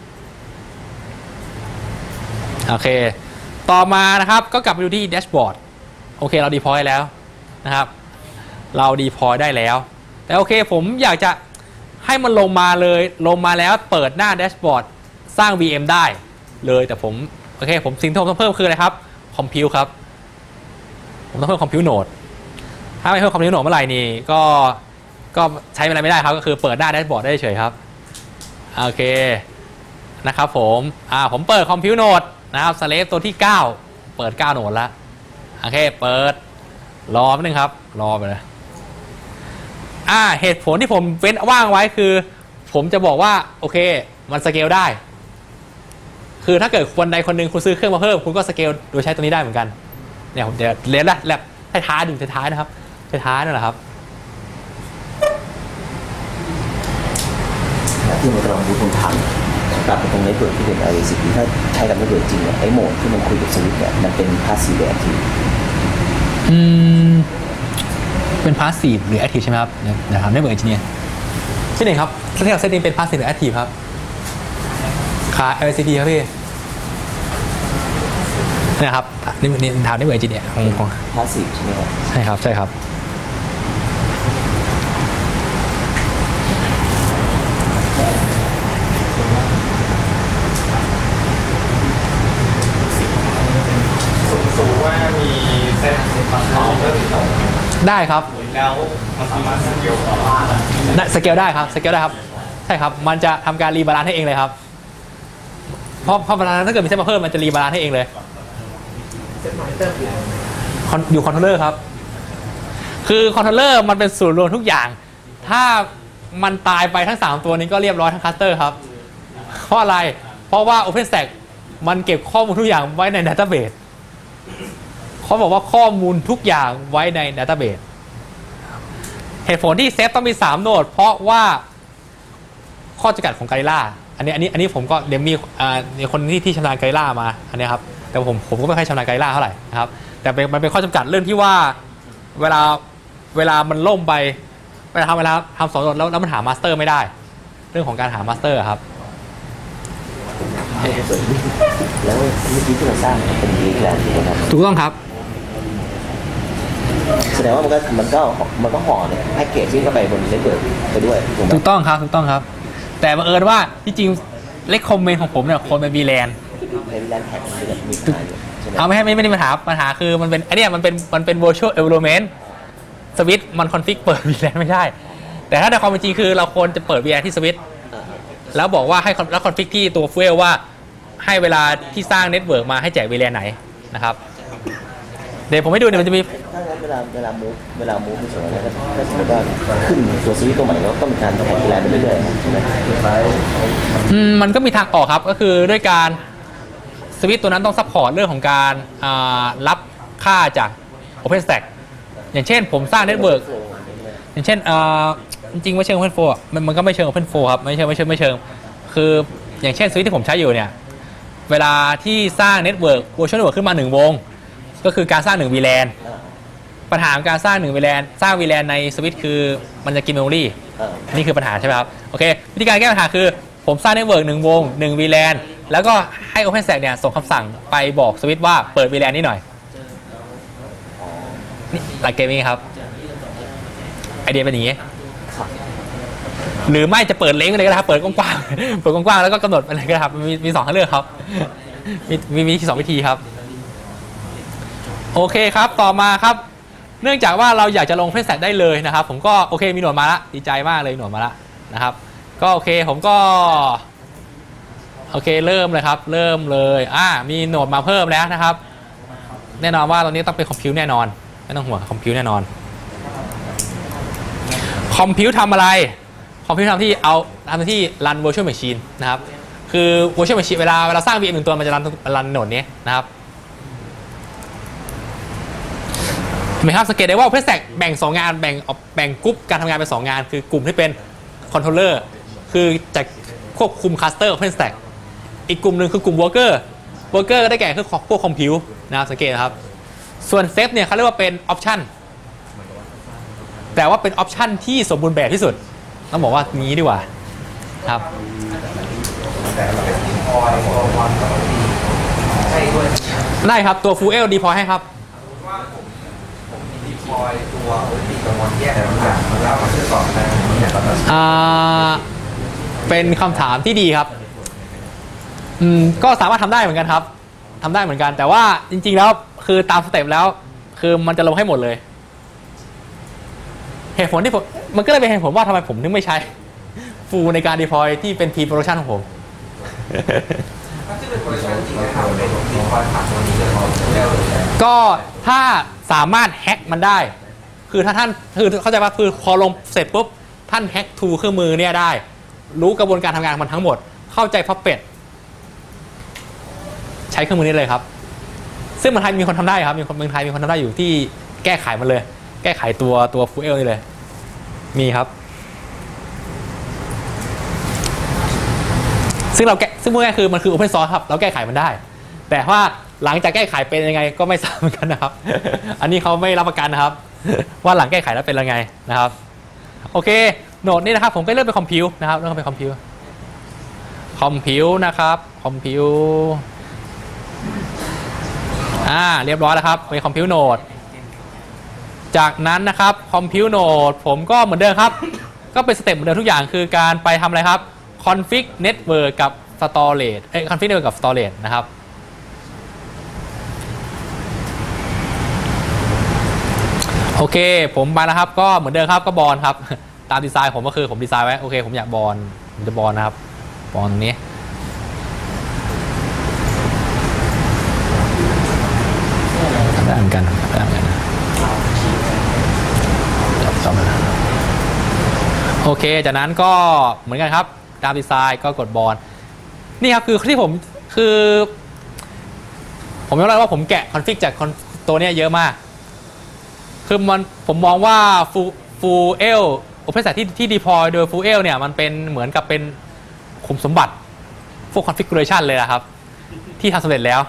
โอเคต่อมานะครับก็กลับไปดูที่แดชบอร์ดโอเคเราดีพอยแล้วนะครับเราดีพอยได้แล้วแต่โอเคผมอยากจะให้มันลงมาเลยลงมาแล้วเปิดหน้าแดชบอร์ดสร้าง วี เอ็ม ได้เลยแต่ผมโอเคผมสิ่งที่ผมต้องเพิ่มคืออะไรครับคอมพิวครับผมต้องเพิ่มคอมพิวโหนดถ้าไม่เพิ่มคอมพิวโหนดเมื่อไหร่นี่ก็ก็ใช้อะไรไม่ได้ครับก็คือเปิดหน้าแดชบอร์ดได้เฉยครับโอเคนะครับผมอ่าผมเปิดคอมพิวโหนดนะครับสเลฟตัวที่เก้าเปิดเก้าโหนดแล้วโอเคเปิดรอแป๊บนึงครับรอไปเลยอ่าเหตุผลที่ผมเว้นว่างไว้คือผมจะบอกว่าโอเคมันสเกลได้คือถ้าเกิดคนใดคนหนึ่งคุณซื้อเครื่องมาเพิ่มคุณก็สเกลโดยใช้ตัวนี้ได้เหมือนกันเนี่ยผมจะเล่นละแลบท้ายๆดูท้ายๆนะครับท้ายๆนั่นแหละครับที่เราลองดูคุณทำกลับไปตรงในเปิดที่เป็น ไอ เอ ซี พี ถ้าใช้กับในเปิดจริงเนี่ยไอ้โหมดที่มันคุยกับสวิตช์เนี่ยมันเป็นพาสซีฟหรือแอคทีฟอืมเป็นพาสซีฟหรือแอคทีฟใช่ไหมครับเดี๋ยวถามได้เบอร์เอนจิเนียร์ที่หนึ่งครับเซตเซตนี้เป็นพาสซีฟหรือแอคทีฟครับขา แอล ซี พี ครับพี่นะครับนี่นี่ถามได้เบอร์เอนจิเนียร์ของของพาสซีฟใช่ไหมครับใช่ครับใช่ครับได้ครับแล้วมันสามารถสเกลต่อว่าได้สเกลได้ครับสเกลได้ครับใช่ครับมันจะทำการรีบาลานซ์ให้เองเลยครับเพราะเพราะบาลานซ์ถ้าเกิดมีเซตมาเพิ่มมันจะรีบาลานซ์ให้เองเลยอยู่คอนโทรลเลอร์ครับคือคอนโทรลเลอร์มันเป็นศูนย์รวมทุกอย่างถ้ามันตายไปทั้งสามตัวนี้ก็เรียบร้อยทั้งคลัสเตอร์ครับเพราะอะไรเพราะว่า OpenStack มันเก็บข้อมูลทุกอย่างไว้ในดัตต้าเบสเขาบอกว่าข้อมูลทุกอย่างไว้ในดัตต้าเบสเหตุผลที่เซฟต้องมีสามโนดเพราะว่าข้อจำกัดของไกล่าอันนี้อันนี้อันนี้ผมก็เดี๋ยวมีอ่าคนที่ที่ชำนาญไกล่ามาอันนี้ครับแต่ผมผมก็ไม่ค่อยชำนาญไกล่าเท่าไหร่นะครับแต่มันเป็นข้อจำกัดเรื่องที่ว่าเวลาเวลามันล่มไปเวลาทำเวลาทำสองโนดแล้วแล้วมันหามาสเตอร์ไม่ได้เรื่องของการหามาสเตอร์ครับแล้วเมื่อกี้ที่เราสร้างเป็นวีแกลนด์นะครับถูกต้องครับแสดงว่ามันก็มันก็มันก็ห่อเนี่ยแพ็กเกจที่เข้าไปบนเน็ตเวิร์กไปด้วยถูกต้องครับถูกต้องครับแต่บังเอิญว่าที่จริงเลขคอมเมนต์ของผมเนี่ยคนเป็นวีแลนเป็นวีแลนแท็กที่แบบมีเอาไม่ให้ไม่ไม่ได้ปัญหาปัญหาคือมันเป็นไอเนี้ยมันเป็นมันเป็น virtual environment สวิตช์มันคอนฟิกเปิด วีแลน ไม่ใช่แต่ถ้าในความเป็นจริงคือเราควรจะเปิด วีแลน ที่สวิตช์แล้วบอกว่าให้แล้วคอนฟิกที่ตัวฟูเอลว่าให้เวลาที่สร้างเน็ตเวิร์กมาให้แจก วีแลน ไหนนะครับเดี๋ยวผมให้ดูเนี่ยมันจะมีถ้างั้นเวลาเวลามูฟเวลามูฟในส่วนนั้นถ้าสมมติว่าขึ้นตัวสวิตช์ตัวใหม่แล้วก็มีการแท็ก วีแลน ไปเรื่อยๆใช่ไหมอืมมันก็มีทางออกครับก็คือด้วยการสวิตช์ตัวนั้นต้องซัพพอร์ตเรื่องของการรับค่าจาก OpenStack อย่างเช่นผมสร้างเน็ตเวิร์กอย่างเช่นจริงๆไม่เชิง Open Flow มันมันก็ไม่เชิง Open Flow ครับไม่เชิงไม่เชิงไม่เชิงคืออย่างเช่นสวิตช์ที่ผมใช้อยู่เนี่ยเวลาที่สร้างเน็ตเวิร์ก virtual network ขึ้นมาหนึ่งวงก็คือการสร้างหนึ่ง วีแลน ปัญหาของการสร้างหนึ่ง วีแลน สร้าง วีแลน ในสวิตช์คือมันจะกินเมมโมรี่นี่คือปัญหาใช่ไหมครับโอเควิธีการแก้ปัญหาคือผมสร้างเน็ตเวิร์กหนึ่งวงหนึ่ง วีแลน แล้วก็ให้ OpenStack เนี่ยส่งคำสั่งไปบอกสวิตช์ว่าเปิด วีแลน นี่หน่อยนี่หลักเกมนี้ครับไอเดียเป็นอย่างนี้หรือไม่จะเปิดเล้งเลยก็ได้ครับเปิดกว้างๆเปิดกว้างๆแล้วก็กำหนดอะไรก็ได้ครับมีมีสองทางเลือกครับมีมีมีสองวิธีครับโอเคครับต่อมาครับเนื่องจากว่าเราอยากจะลง OpenStack ได้เลยนะครับผมก็โอเคมีหนวดมาละดีใจมากเลยหนวดมาละนะครับก็โอเคผมก็โอเคเริ่มเลยครับเริ่มเลยอ่ามีโหนดมาเพิ่มแล้วนะครับแน่นอนว่าตอนนี้ต้องเป็นคอมพิวต์แน่นอนไม่ต้องห่วงคอมพิวต์แน่นอนคอมพิวต์ทำอะไรคอมพิวต์ทำที่เอาทำที่ run virtual machine นะครับคือ virtual machine เวลาเวลาสร้าง วี เอ็ม หนึ่งตัวมันจะ run run โหนดนี้นะครับเห็นไหมครับสังเกตได้ว่า OpenStack แบ่งสองงานแบ่งแบ่งกลุ่มการทำงานเป็นสองงานคือกลุ่มที่เป็นคอนโทรลเลอร์คือจะควบคุมคลัสเตอร์ OpenStack อีกกลุ่มหนึ่งคือกลุ่ม worker worker ก็ได้แก่คือพวกคอมพิวต์นะครับสังเกตนะครับส่วนเซฟเนี่ยเขาเรียกว่าเป็นออปชั่นแต่ว่าเป็นออปชั่นที่สมบูรณ์แบบที่สุดต้องบอกว่านี้ดีกว่าครับได้ครับตัว Full L deploy ให้ครับเป็นคำถามที่ดีครับอืมก็สามารถทำได้เหมือนกันครับทำได้เหมือนกันแต่ว่าจริงๆแล้วคือตามสเต็ปแล้วคือมันจะลงให้หมดเลยเหตุผลที่ผมมันก็เลยเป็นเหตุผลว่าทำไมผมถึงไม่ใช้ฟูลในการ deploy ที่เป็น P production ของผมก็ถ้าสามารถแฮ็กมันได้คือถ้าท่านคือเข้าใจว่าคือพอลงเสร็จปุ๊บท่านแฮ็กทูเครื่องมือเนี่ยได้รู้กระบวนการทำงานมันทั้งหมดเข้าใจพับเป็ดใช้เครื่องมือนี้เลยครับซึ่งเมืองไทยมีคนทำได้ครับมีคนเมืองไทยมีคนทำได้อยู่ที่แก้ไขมันเลยแก้ไขตัวตัวฟูเอลนี่เลยมีครับซึ่งเราแก้ซึ่งพูดง่ายคือมันคือ Open Source ครับเราแก้ไขมันได้แต่ว่าหลังจากแก้ไขเป็นยังไงก็ไม่ทราบเหมือนกันนะครับอันนี้เขาไม่รับประกันนะครับว่าหลังแก้ไขแล้วเป็นยังไงนะครับโอเคโหนดนี้นะครับผมก็เริ่มเป็นคอมพิวต์นะครับเริ่มเป็นคอมพิวต์คอมพิวต์นะครับคอมพิวต์อ่าเรียบร้อยแล้วครับเป็นคอมพิวต์โหนดจากนั้นนะครับคอมพิวต์โหนดผมก็เหมือนเดิมครับก็เป็นสเต็ปเหมือนเดิมทุกอย่างคือการไปทำอะไรครับconfig network กับ storage เอ้ย config network กับ storage นะครับโอเคผมไปแล้วครับก็เหมือนเดิมครับก็บอลครับตามดีไซน์ผมก็คือผมดีไซน์ไว้โอเคผมอยากบอลผมจะบอลนะครับบอลตรงนี้ทำได้เหมือนกันได้เหมือนกันเคจากนั้นก็เหมือนกันครับดาวดีไซน์ก็กดบอลนี่ครับคือที่ผมคือผมยอมรับว่าผมแกะคอนฟิกจากตัวนี้เยอะมากคือมันผมมองว่าฟูฟูเอลโอเพนแซทที่ที่ดีพอยโดยฟูเอลเนี่ยมันเป็นเหมือนกับเป็นคุมสมบัติพวกคอนฟิกเรชันเลยนะครับที่ทำสำเร็จแล้ว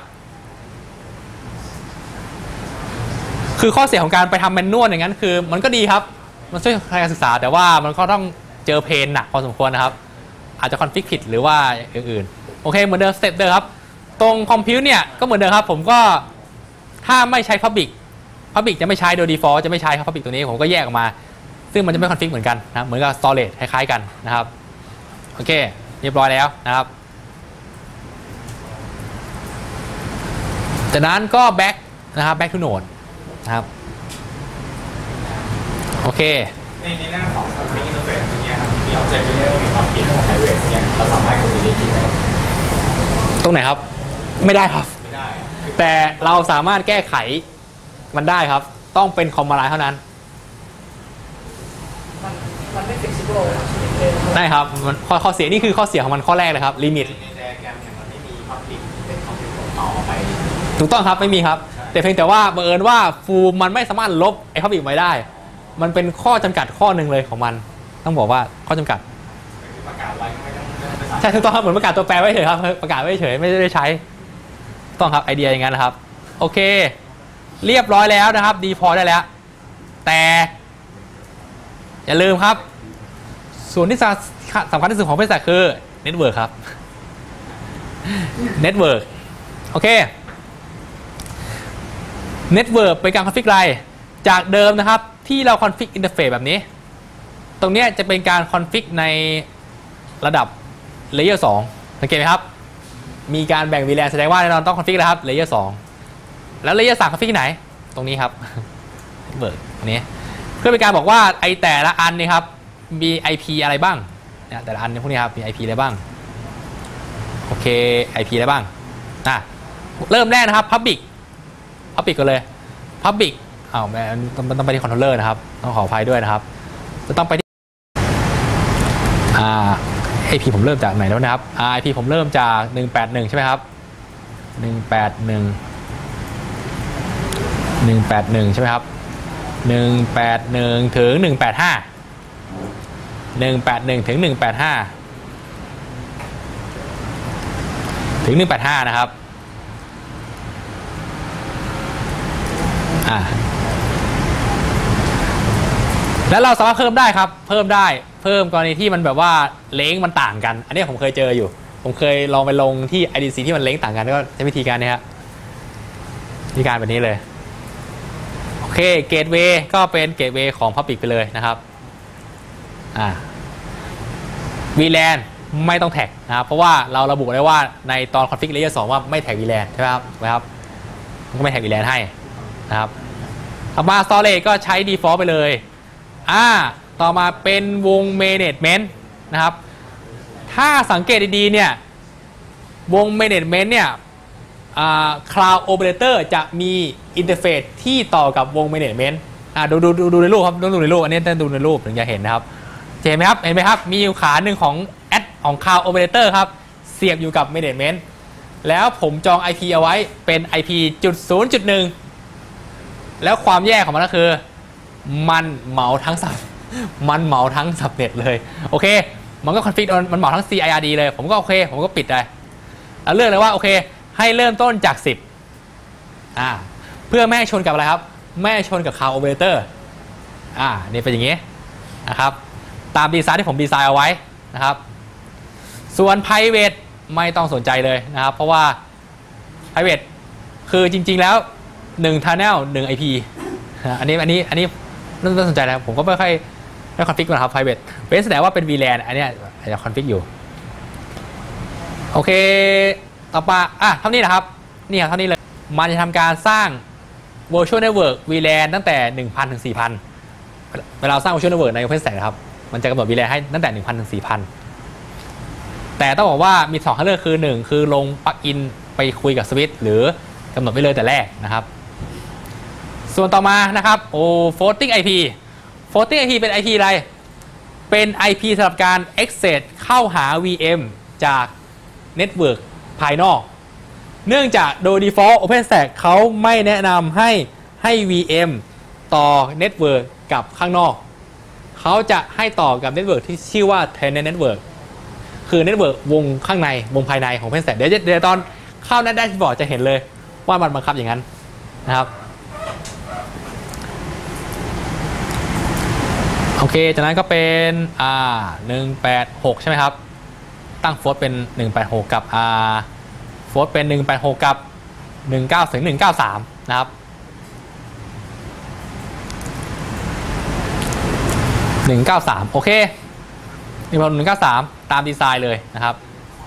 คือข้อเสียของการไปทำแมนนวลอย่างนั้นคือมันก็ดีครับมันช่วยการศึกษาแต่ว่ามันก็ต้องเจอเพนหนักพอสมควรนะครับอาจจะคอนฟิกผิดหรือว่าอื่นๆโอเคเหมือนเดิมสเต็ปเดิมครับตรงคอมพิวเนี่ยก็เหมือนเดิมครับผมก็ถ้าไม่ใช้ Public Public จะไม่ใช้โดย default จะไม่ใช้ครับ Public ตัวนี้ผมก็แยกออกมาซึ่งมันจะไม่คอนฟิกเหมือนกันนะเหมือนกับ storage คล้ายๆกันนะครับโอเคเรียบร้อยแล้วนะครับจากนั้นก็ back นะครับ back to node นะครับโอเคในในหน้าของ config interface อย่างเงี้ยครับมี object layer มีความคิดของ private เนี่ยเราสามารถกด delete ได้ไหมตรงไหนครับไม่ได้ครับไม่ได้แต่เราสามารถแก้ไขมันได้ครับต้องเป็นคอมมาไลน์เท่านั้นมันมันไม่ flexible ได้ครับมันข้อข้อเสียนี่คือข้อเสียของมันข้อแรกเลยครับลิมิตใน diagram เนี่ยมันไม่มี public เป็น config ต่อไปถูกต้องครับไม่มีครับแต่เพียงแต่ว่าบังเอิญว่าฟูลมันไม่สามารถลบไอ้ public ไว้ได้มันเป็นข้อจำกัดข้อหนึ่งเลยของมันต้องบอกว่าข้อจำกัดประกาศไว้ไม่ต้องใช่ถูกต้องครับเหมือนประกาศตัวแปรไว้เฉยครับประกาศไว้เฉยไม่ได้ใช้ต้องครับไอเดียอย่างนั้นนะครับโอเคเรียบร้อยแล้วนะครับดีพอได้แล้วแต่อย่าลืมครับส่วนที่สำคัญที่สุดของบริษัทคือเน็ตเวิร์กครับเน็ตเวิร์กโอเคเน็ตเวิร์กเป็นการคอนฟิกไรจากเดิมนะครับที่เราคอนฟิกอินเทอร์เฟซแบบนี้ตรงนี้จะเป็นการคอนฟิกในระดับเลเยอร์สองสังเกตไหมครับมีการแบ่ง วีแลน แสดงว่าแน่นอนต้องคอนฟิกแล้วครับเลเยอร์สองแล้วเลเยอร์สามคอนฟิกไหนตรงนี้ครับเบิร์กอันนี้เพื่อเป็นการบอกว่าไอแต่ละอันนี่ครับมี ไอ พี อะไรบ้างเนี่ยแต่ละอันพวกนี้ครับมี ไอ พี อะไรบ้างโอเค ไอ พี อะไรบ้างอ่ะเริ่มแรกนะครับ Public Public กันเลย Public อ้าวมันต้องไปที่ Controller นะครับต้องขออภัยด้วยนะครับจะต้องไปที่อ่า ไอ พี ผมเริ่มจากไหนแล้วนะครับ ไอ พี ผมเริ่มจากหนึ่งแปดหนึ่งใช่ไหมครับหนึ่งแปดหนึ่ง หนึ่งแปดหนึ่งใช่ไหมครับหนึ่งแปดหนึ่งถึงหนึ่งแปดห้า หนึ่งแปดหนึ่งถึงหนึ่งแปดห้าถึงหนึ่งแปดห้านะครับอ่าแล้วเราสามารถเพิ่มได้ครับเพิ่มได้เพิ่มกรณีที่มันแบบว่าเลงมันต่างกันอันนี้ผมเคยเจออยู่ผมเคยลองไปลงที่ ไอ ดี ซี ที่มันเลงต่างกันก็ใช้วิธีการนี้ครับวิธีการแบบนี้เลยโอเคเกตเวย์ก็เป็นเกตเวย์ของ Public ไปเลยนะครับอ่า วีแลน ไม่ต้องแท็กนะครับเพราะว่าเราระบุได้ว่าในตอน config layer สองว่าไม่แท็ก วีแลน ใช่ไหมครับนะครับมันก็ไม่แท็ก วีแลน ให้นะครับต่อมา storage ก็ใช้ default ไปเลยอ่าต่อมาเป็นวง management นะครับถ้าสังเกตดีๆเนี่ยวง management เนี่ยcloud operator จะมีอินเทอร์เฟซที่ต่อกับวง management อ่าดูดูดูดูในรูปครับต้องดูในรูปอันนี้ต้องดูในรูปถึงจะเห็นนะครับเห็นไหมครับเห็นไหมครับมีอยู่ขาหนึ่งของแอดของ cloud operator ครับเสียบอยู่กับ management แล้วผมจอง ไอ พี เอาไว้เป็น ไอ พี จุด ศูนย์ จุด หนึ่ง แล้วความแย่ของมันก็คือมันเหมาทั้งสับมันเหมาทั้งสับเน็ตเลยโอเคมันก็คอนฟิกมันเหมาทั้ง ซี ไอ อาร์ ดี เลยผมก็โอเคผมก็ปิดได้แล้วเลือกเลยว่าโอเคให้เริ่มต้นจากสิบอ่าเพื่อไม่ให้ชนกับอะไรครับไม่ให้ชนกับ Cloud Operator อ่านี่เป็นอย่างนี้นะครับตามดีไซน์ที่ผมดีไซน์เอาไว้นะครับส่วน Private ไม่ต้องสนใจเลยนะครับเพราะว่า Private คือจริงๆแล้วหนึ่ง Channel หนึ่ง ไอ พี อันนี้อันนี้อันนี้ไม่ต้องสนใจแล้วผมก็ไม่ค่อยไม่คอนฟิกมันครับ private เป็นแสดงว่าเป็น วีแลน อันนี้อาจจะคอนฟิกอยู่โอเคต่อไปอ่ะเท่านี้นะครับนี่ครับเท่านี้เลยมันจะทำการสร้าง virtual network วีแลน ตั้งแต่ หนึ่งพัน ถึง สี่พัน เวลาสร้าง virtual network ใน OpenStack นะครับมันจะกำหนด วีแลน ให้ตั้งแต่ หนึ่งพัน ถึง สี่พัน แต่ต้องบอกว่ามีสองทางเลือกคือหนึ่งคือลงปลั๊กอินไปคุยกับสวิตช์หรือกำหนดไว้เลยแต่แรกนะครับส่วนต่อมานะครับโอ้ floating ไอ พี floating ไอ พี เป็น ไอ พี อะไรเเป็น ไอ พี สำหรับการ access เข้าหา วี เอ็ม จาก Network ภายนอกเนื่องจากโดย default OpenStack เขาไม่แนะนำให้ให้ วี เอ็ม ต่อ Network กับข้างนอกเขาจะให้ต่อกับ Network ที่ชื่อว่า Tenant Network คือ Network วงข้างในวงภายในของ OpenStack เดี๋ยวเดี๋ยวตอนเข้าหน้าแดชบอร์ดจะเห็นเลยว่ามันบังคับอย่างนั้นนะครับโอเคจากนั้นก็เป็นอ่าหนึ่งแปดหกใช่ไหมครับตั้งโฟลต์เป็นหนึ่งแปดหกกับอ่าโฟลต์เป็นหนึ่งแปดหกกับหนึ่งเก้าถึงหนึ่งเก้าสามนะครับหนึ่งเก้าสามโอเคนี่พอหนึ่งเก้าสามตามดีไซน์เลยนะครับ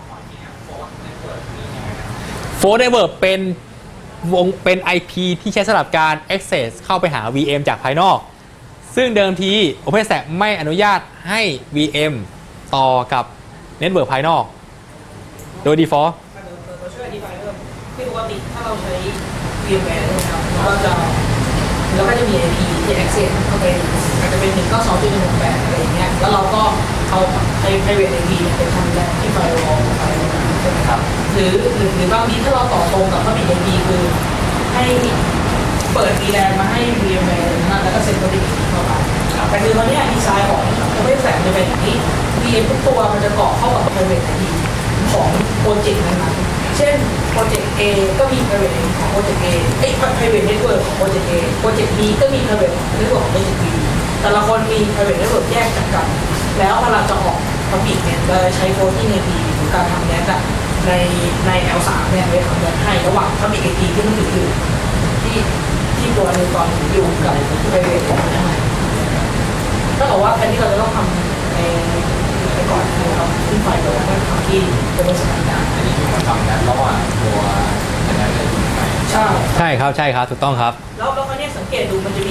โฟลต์เน็ตเวิร์กเป็นวงเป็น ไอ พี ที่ใช้สำหรับการ access เข้าไปหา วี เอ็ม จากภายนอกซึ่งเดิมที OpenStack ไม่อนุญาตให้ วี เอ็ม ต่อกับ Network ภายนอกโดย default เราช่วยอธิบายเพิ่มที่ปกติถ้าเราใช้ วี เอ็ม นะครับเราจะแล้วก็จะมี ไอ พี ที่ access เข้าไปอาจจะเป็น หนึ่งเก้าสองจุดหนึ่งหกแปด อะไรอย่างเงี้ยแล้วเราก็เอาไอ้ private ไอ พี ไปทำแลนที่ firewall ไปใช่ไหมครับหรือหรือหรือบางทีถ้าเราต่อตรงกับ public ไอ พี คือให้เปิด วี แลน มาให้ วี เอ็ม นะแล้วก็เซ็น public เข้าไปแต่คือตอนนี้ดีไซน์ของ OpenStack จะเป็นอย่างนี้ วี เอ็ม ทุกตัวมันจะเกาะเข้ากับ private ไอ พี ของโปรเจกต์นั้นๆเช่นโปรเจกต์ A ก็มี private ของโปรเจกต์ A เอ้ย private network ของโปรเจกต์ A โปรเจกต์ B ก็มี private network ของโปรเจกต์ B แต่ละคนมี private network แยกจากกันแล้วพอเราจะออก public เนี่ยเราใช้ floating ไอ พี หรือการทำ net อะในใน แอล สาม เนี่ยไว้ทำ net ให้ระหว่าง public ไอ พี ที่มันถืออยู่ที่ที่ตัวนึงตอนอยู่กับ private ของมันให้ก็บอกว่าแทนที่เราจะต้องทำในไปก่อนเราขึ้นไฟก็ต้องทำที่เป็นสถานการณ์อันนี้คือการทำนั้นระหว่างตัวอันนั้นเลยใช่ใช่ครับใช่ครับถูกต้องครับแล้วแล้วก็เนี่ยสังเกตดูมันจะมี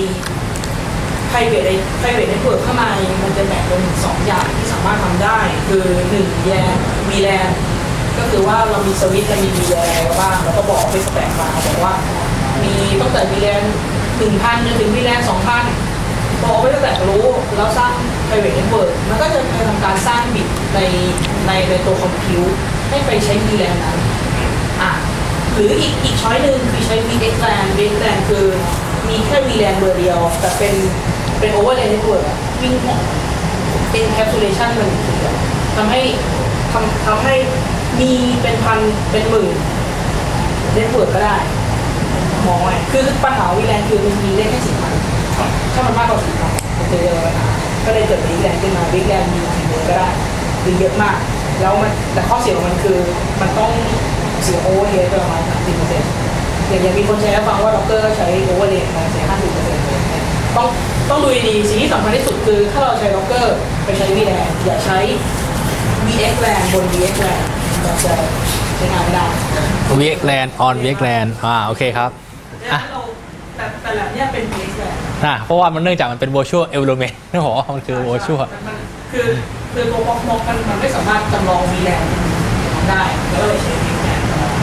private private network ข้างในมันจะแบ่งเป็นสองอย่างที่สามารถทำได้คือหนึ่งแยน วี แลน ก็คือว่าเรามีสวิตช์และมี วี แลน บ้างแล้วก็บอกไปสแปกมาบอกว่ามีตั้งแต่ วี แลน หนึ่งพันจนถึง วี แลน สองพันบอกไปตั้งแต่รู้แล้วสร้าง private network มันก็จะไปทำการสร้างบิตในในในตัวคอมพิวต์ให้ไปใช้ วี แลน นั้นอ่ะหรืออีกอีกช้อยหนึ่งคือใช้ วี เอ็กซ์ แลน วี เอ็กซ์ แลน คือมีแค่ วี แลน เบอร์เดียวแต่เป็นเป็น overlay network วิ่งของ encapsulation มันอีกทีทำให้ทำทำให้มีเป็นพันเป็นหมื่น network ก็ได้มองไว้คือปัญหา วี แลน คือมันมีได้แค่สี่พันถ้ามันมากกว่าสี่พันมันจะเจอปัญหาก็เลยเกิด วี แลน ขึ้นมา วี แลน มีกี่เบอร์ก็ได้คือเยอะมากแล้วมันแต่ข้อเสียของมันคือมันต้องเสียโอเวอร์เลย์ประมาณสามสิบเปอร์เซ็นต์อย่างอย่างมีคนใช้แล้วฟังว่า Docker ก็ใช้โอเวอร์เลย์ประมาณเสียห้าสิบเปอร์เซ็นต์เลยต้องต้องดูดีๆสิ่งที่สำคัญที่สุดคือถ้าเราใช้ Docker ไปใช้ วี แลน อย่าใช้ วี เอ็กซ์ แลน บน วี เอ็กซ์ แลน มันจะใช้งานไม่ได้วี เอ็กซ์ แลน on วี เอ็กซ์ แลน อ่าโอเคครับอ่ะแต่แต่ละเนี่ยเป็น วี เอ็กซ์ แลนอ่ะเพราะว่ามันเนื่องจากมันเป็น virtual environment นะหรอมันคือ virtual คือคือตัวบล็อกบล็อกมันมันไม่สามารถจำลอง วี แลน ได้แล้วก็เลยใช้ วี แลน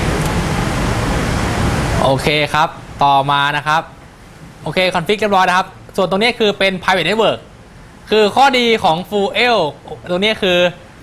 โอเคครับต่อมานะครับโอเคคอนฟิกเรียบร้อยนะครับส่วนตรงนี้คือเป็น private network คือข้อดีของ full L ตรงนี้คือ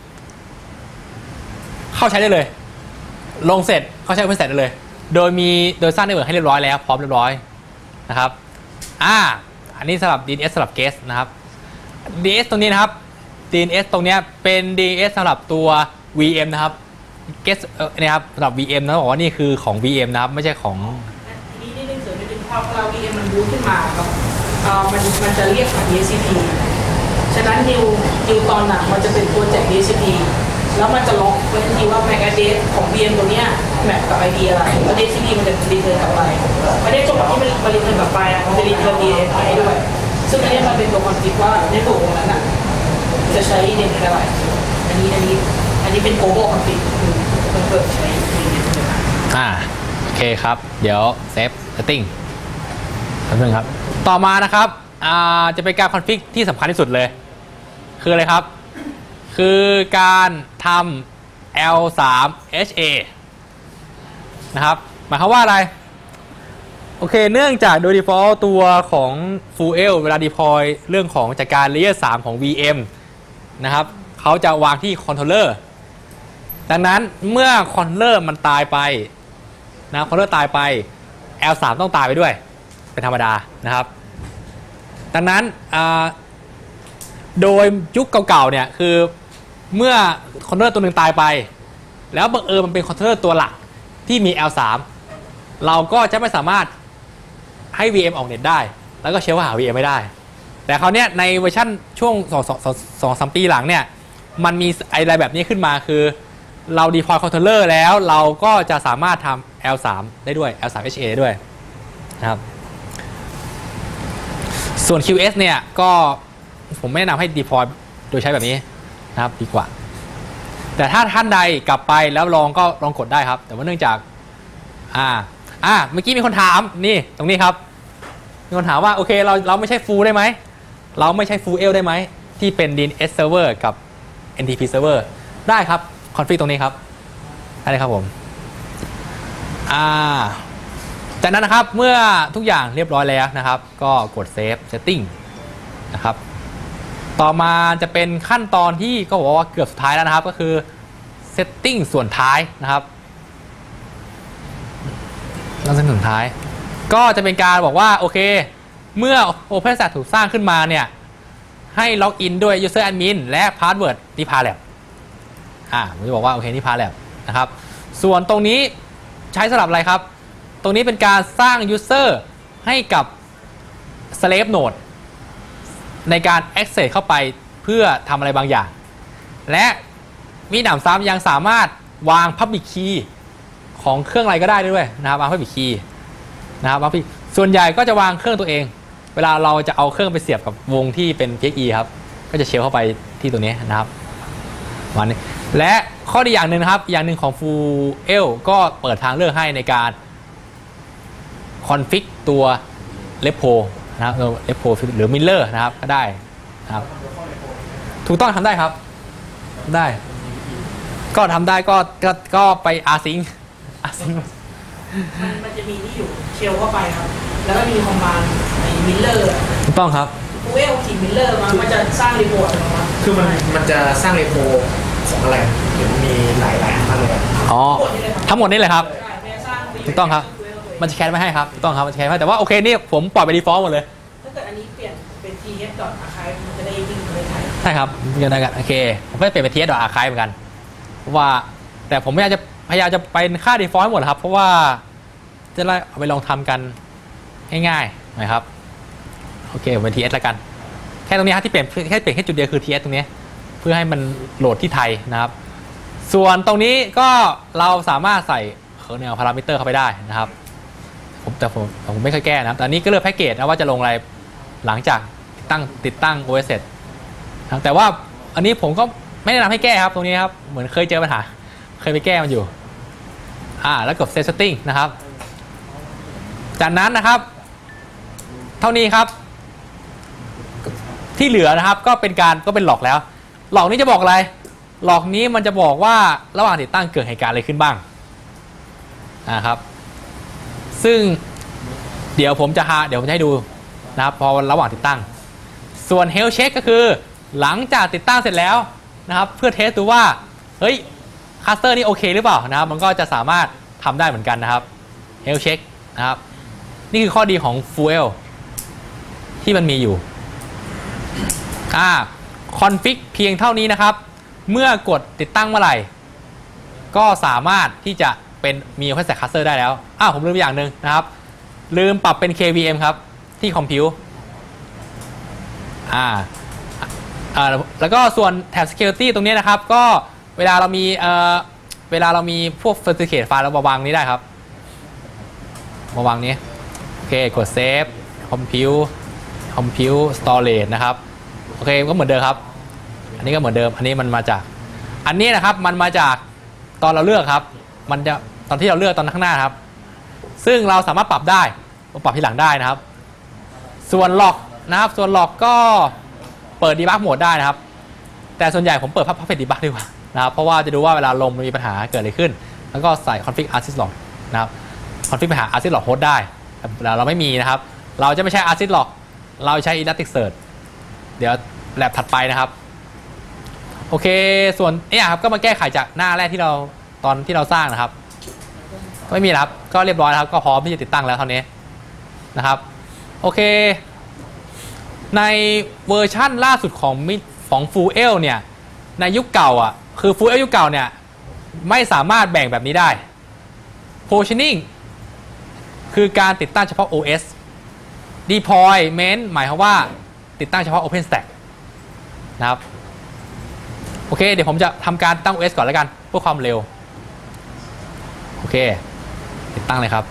เข้าใช้ได้เลยลงเสร็จเข้าใช้ OpenStack ได้เลยโดยมีโดยสร้าง network ให้เรียบร้อยแล้วพร้อมเรียบร้อยนะครับอ่าอันนี้สำหรับ ดี เอ็น เอส สำหรับ guest นะครับ ดี เอ็น เอส ตรงนี้นะครับ ดี เอ็น เอส ตรงนี้เป็น ดี เอ็น เอส สำหรับตัว วี เอ็ม นะครับ guest นะครับสำหรับ วี เอ็ม นะบอกว่านี่คือของ วี เอ็ม นะครับไม่ใช่ของนี่นี่นึงเสริมนิดนึงพอเรา วี เอ็ม มันบูตขึ้นมาครับเอ่อมันมันจะเรียกผ่าน ดี เอช ซี พี ฉะนั้นนิวนิวตอนหนักมันจะเป็นโปรเจกต์ ดี เอช ซี พี แล้วมันจะล็อกไว้ทันทีว่า แม็ก แอดเดรส ของ วี เอ็ม ตัวเนี้ยแมปกับ ไอ ดี อะไรแล้ว ดี เอช ซี พี มันจะรีเทิร์นกลับไปไม่ได้จบที่มันมารีเทิร์นกลับไปมันจะรีเทิร์น ดี เอ็น เอส ให้ด้วยซึ่งอันนี้มันเป็นตัวคอนฟิกว่าในตัวตรงนั้นน่ะจะใช้ ดี เอ็น เอส อะไรอันนี้อันนี้อันนี้เป็น global config คือมันเปิดใช้ ดี เอ็น เอสอ่าโอเคครับเดี๋ยวเซฟ setting แป๊บนึงครับต่อมานะครับอ่าจะเป็นการคอนฟิกที่สำคัญที่สุดเลยคืออะไรครับคือการทำ แอล สาม เอช เอ นะครับหมายความว่าอะไรโอเคเนื่องจากโดย default ตัวของ full L เวลา deploy เรื่องของจัดการ layer สามของ วี เอ็มนะครับเขาจะวางที่คอนโทรลเลอร์ดังนั้นเมื่อคอนโทรลเลอร์มันตายไปนะคอนโทรลเลอร์ตายไป แอล สาม ต้องตายไปด้วยเป็นธรรมดานะครับดังนั้นโดยยุคเก่าๆเนี่ยคือเมื่อคอนโทรลเลอร์ตัวหนึ่งตายไปแล้วบังเอิญมันเป็นคอนโทรลเลอร์ตัวหลักที่มี แอล สาม เราก็จะไม่สามารถให้ วี เอ็ม ออกเน็ตได้แล้วก็เชื่อว่าหา วี เอ็ม ไม่ได้แต่คราวนี้ในเวอร์ชันช่วงสองสามปีหลังเนี่ยมันมีอะไรแบบนี้ขึ้นมาคือเรา deploy controller แล้วเราก็จะสามารถทำ แอล สาม ได้ด้วย แอล สาม เอช เอ ได้ด้วยนะครับส่วน คิว เอส เนี่ยก็ผมไม่แนะนำให้ deploy โดยใช้แบบนี้นะครับดีกว่าแต่ถ้าท่านใดกลับไปแล้วลองก็ลองกดได้ครับแต่ว่าเนื่องจากอ่าอ่าเมื่อกี้มีคนถามนี่ตรงนี้ครับมีคนถามว่าโอเคเราเราไม่ใช่ full ได้ไหมเราไม่ใช่ full เอลได้ไหมที่เป็น ดี เอ็น เอส server กับ เอ็น ที พี server ได้ครับคอนฟิกตรงนี้ครับได้เลยครับผมอ่าจากนั้นนะครับเมื่อทุกอย่างเรียบร้อยแล้วนะครับก็กด save setting นะครับต่อมาจะเป็นขั้นตอนที่ก็บอกว่าเกือบสุดท้ายแล้วนะครับก็คือ setting ส่วนท้ายนะครับแล้วส่วนท้ายก็จะเป็นการบอกว่าโอเคเมื่อ OpenStack ถูกสร้างขึ้นมาเนี่ยให้ล็อกอินด้วย user admin และ password นิพา lab อ่าผมจะบอกว่าโอเคนิพา lab นะครับส่วนตรงนี้ใช้สำหรับอะไรครับตรงนี้เป็นการสร้าง user ให้กับ slave node ในการ access เข้าไปเพื่อทำอะไรบางอย่างและมีหนำซ้ำยังสามารถวาง public key ของเครื่องอะไรก็ได้ด้วยนะครับวาง public key นะครับส่วนใหญ่ก็จะวางเครื่องตัวเองเวลาเราจะเอาเครื่องไปเสียบกับวงที่เป็น พี เอ็กซ์ อี ครับก็จะเชลเข้าไปที่ตัวนี้นะครับวันนี้และข้อดีอย่างหนึ่งนะครับอย่างหนึ่งของ Full ก็เปิดทางเลือกให้ในการคอนฟิกตัว repo นะครับ repo หรือ Miller นะครับก็ได้นะครับถูกต้องทำได้ครับได้ก็ทำได้ก็ก็ก็ไป async async มันมันจะมีนี่อยู่เชลเข้าไปครับแล้วก็มีคอมมานด์ในมิลเลอร์ถูกต้องครับฟูเอลขีดมิลเลอร์มันจะสร้างรีโพร์ตออกมาคือมันมันจะสร้างรีโพร์ของอะไรเดี๋ยวมีหลายหลายอันมากเลยอ๋อทั้งหมดนี่เลยครับถูกต้องครับมันจะแคสไม่ให้ครับถูกต้องครับมันจะแคสไม่ให้แต่ว่าโอเคนี่ผมปล่อยไป default หมดเลยถ้าเกิดอันนี้เปลี่ยนเป็น ที เอส archive มันจะได้ยิ่งไม่ใช่ใช่ครับเดี๋ยวกันโอเคผมก็เปลี่ยนเป็น ที เอส archive เหมือนกันเพราะว่าแต่ผมพยายามจะพยายามจะเป็นค่า default ให้หมดครับเพราะว่าจะได้เอาไปลองทำกันง่ายๆนะครับโอเคเป็น ที เอส แล้วกันแค่ตรงนี้ครับที่เปลี่ยนแค่เปลี่ยนแค่จุดเดียวคือ ที เอส ตรงนี้เพื่อให้มันโหลดที่ไทยนะครับส่วนตรงนี้ก็เราสามารถใส่เคอร์เนลพารามิเตอร์เข้าไปได้นะครับผมแต่ผมผมไม่เคยแก้นะครับแต่อันนี้ก็เลือกแพ็กเกจนะว่าจะลงอะไรหลังจากติดตั้งติดตั้ง โอ เอส เสร็จแต่ว่าอันนี้ผมก็ไม่แนะนำให้แก้ครับตรงนี้ครับเหมือนเคยเจอปัญหาเคยไปแก้มันอยู่อ่าแล้วกด Set Setting นะครับจากนั้นนะครับเท่านี้ครับที่เหลือนะครับก็เป็นการก็เป็นหลอกแล้วหลอกนี้จะบอกอะไรหลอกนี้มันจะบอกว่าระหว่างติดตั้งเกิดเหตุการณ์อะไรขึ้นบ้างนะครับซึ่งเดี๋ยวผมจะหาเดี๋ยวผมจะให้ดูนะครับพอระหว่างติดตั้งส่วน Health Check ก็คือหลังจากติดตั้งเสร็จแล้วนะครับเพื่อเทสดูว่าเฮ้ยคัสเตอร์นี่โอเคหรือเปล่านะครับมันก็จะสามารถทำได้เหมือนกันนะครับ Health Check นะครับนี่คือข้อดีของ Fuel ที่มันมีอยู่อ่าคอนฟิกเพียงเท่านี้นะครับเมื่อกดติดตั้งเมื่อไหร่ก็สามารถที่จะเป็นมี OpenStack Cluster ได้แล้วอ้าวผมลืมอย่างหนึ่งนะครับลืมปรับเป็น เค วี เอ็ม ครับที่ Compute อ่าอ่าแล้วก็ส่วนแท็บ Security ตรงนี้นะครับก็เวลาเรามีเอ่อเวลาเรามีพวก Certificate ไฟล์เรามาวางนี้ได้ครับมาวางนี้โอเคกด Save Compute Compute Storage นะครับโอเคก็เหมือนเดิมครับอันนี้ก็เหมือนเดิมอันนี้มันมาจากอันนี้นะครับมันมาจากตอนเราเลือกครับมันจะตอนที่เราเลือกตอนข้างหน้าครับซึ่งเราสามารถปรับได้ปรับทีหลังได้นะครับส่วนล็อกนะครับส่วนล็อกก็เปิด Debug Mode ได้นะครับแต่ส่วนใหญ่ผมเปิด Puppet Debug ดีกว่านะครับเพราะว่าจะดูว่าเวลาลมมีปัญหาเกิดอะไรขึ้นแล้วก็ใส่ Config Assist Log นะครับ Config ไปหา Assist Log Host ได้แต่เราไม่มีนะครับเราจะไม่ใช้ Assist Log เราใช้ Elasticsearch เดี๋ยวแลบถัดไปนะครับโอเคส่วนเนี่ยครับก็มาแก้ไขจากหน้าแรกที่เราตอนที่เราสร้างนะครับไม่มีแล้วครับก็เรียบร้อยแล้วครับก็พร้อมที่จะติดตั้งแล้วเท่านี้นะครับโอเคในเวอร์ชั่นล่าสุดของของ Full เอล เนี่ยในยุคเก่าอ่ะคือ Full เอล ยุคเก่าเนี่ยไม่สามารถแบ่งแบบนี้ได้ Positioning คือการติดตั้งเฉพาะ โอ เอส Deployment หมายความว่าติดตั้งเฉพาะ OpenStack นะครับโอเคเดี๋ยวผมจะทำการตั้ง โอ เอส ก่อนแล้วกันเพื่อความเร็วโอเคติดตั้งเลยครับ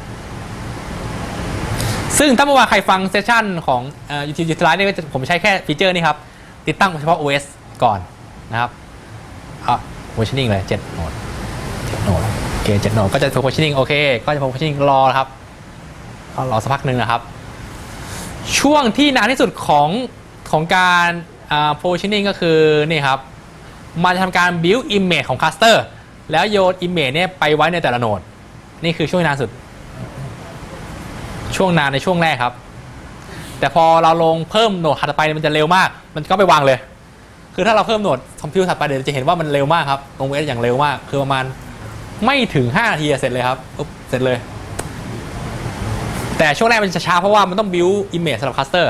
ซึ่งถ้าเมื่อวานใครฟังเซสชั่นของเอ่อ YouTube Utilize เนี่ยผมใช้แค่ฟีเจอร์นี้ครับติดตั้งเฉพาะ โอ เอส ก่อนนะครับอ่ะ Positioning เลยเจ็ดโหมดเจ็ดโหมดโอเคเจ็ดโหมดก็จะ Positioning โอเคก็จะ Positioning รอครับรอสักพักหนึ่งนะครับช่วงที่นานที่สุดของของการอ่า Positioning ก็คือนี่ครับมันจะทำการ build image ของ cluster แล้วโยน image เนี่ยไปไว้ในแต่ละโหนดนี่คือช่วงนานสุดช่วงนานในช่วงแรกครับแต่พอเราลงเพิ่มโหนดถัดไปมันจะเร็วมากมันก็ไปวางเลยคือถ้าเราเพิ่มโหนดคอมพิวเตอร์ถัดไปเดี๋ยวจะเห็นว่ามันเร็วมากครับลงเวทอย่างเร็วมากคือประมาณไม่ถึงห้านาทีเสร็จเลยครับปุ๊บเสร็จเลยแต่ช่วงแรกมันจะช้าเพราะว่ามันต้อง build image สำหรับ cluster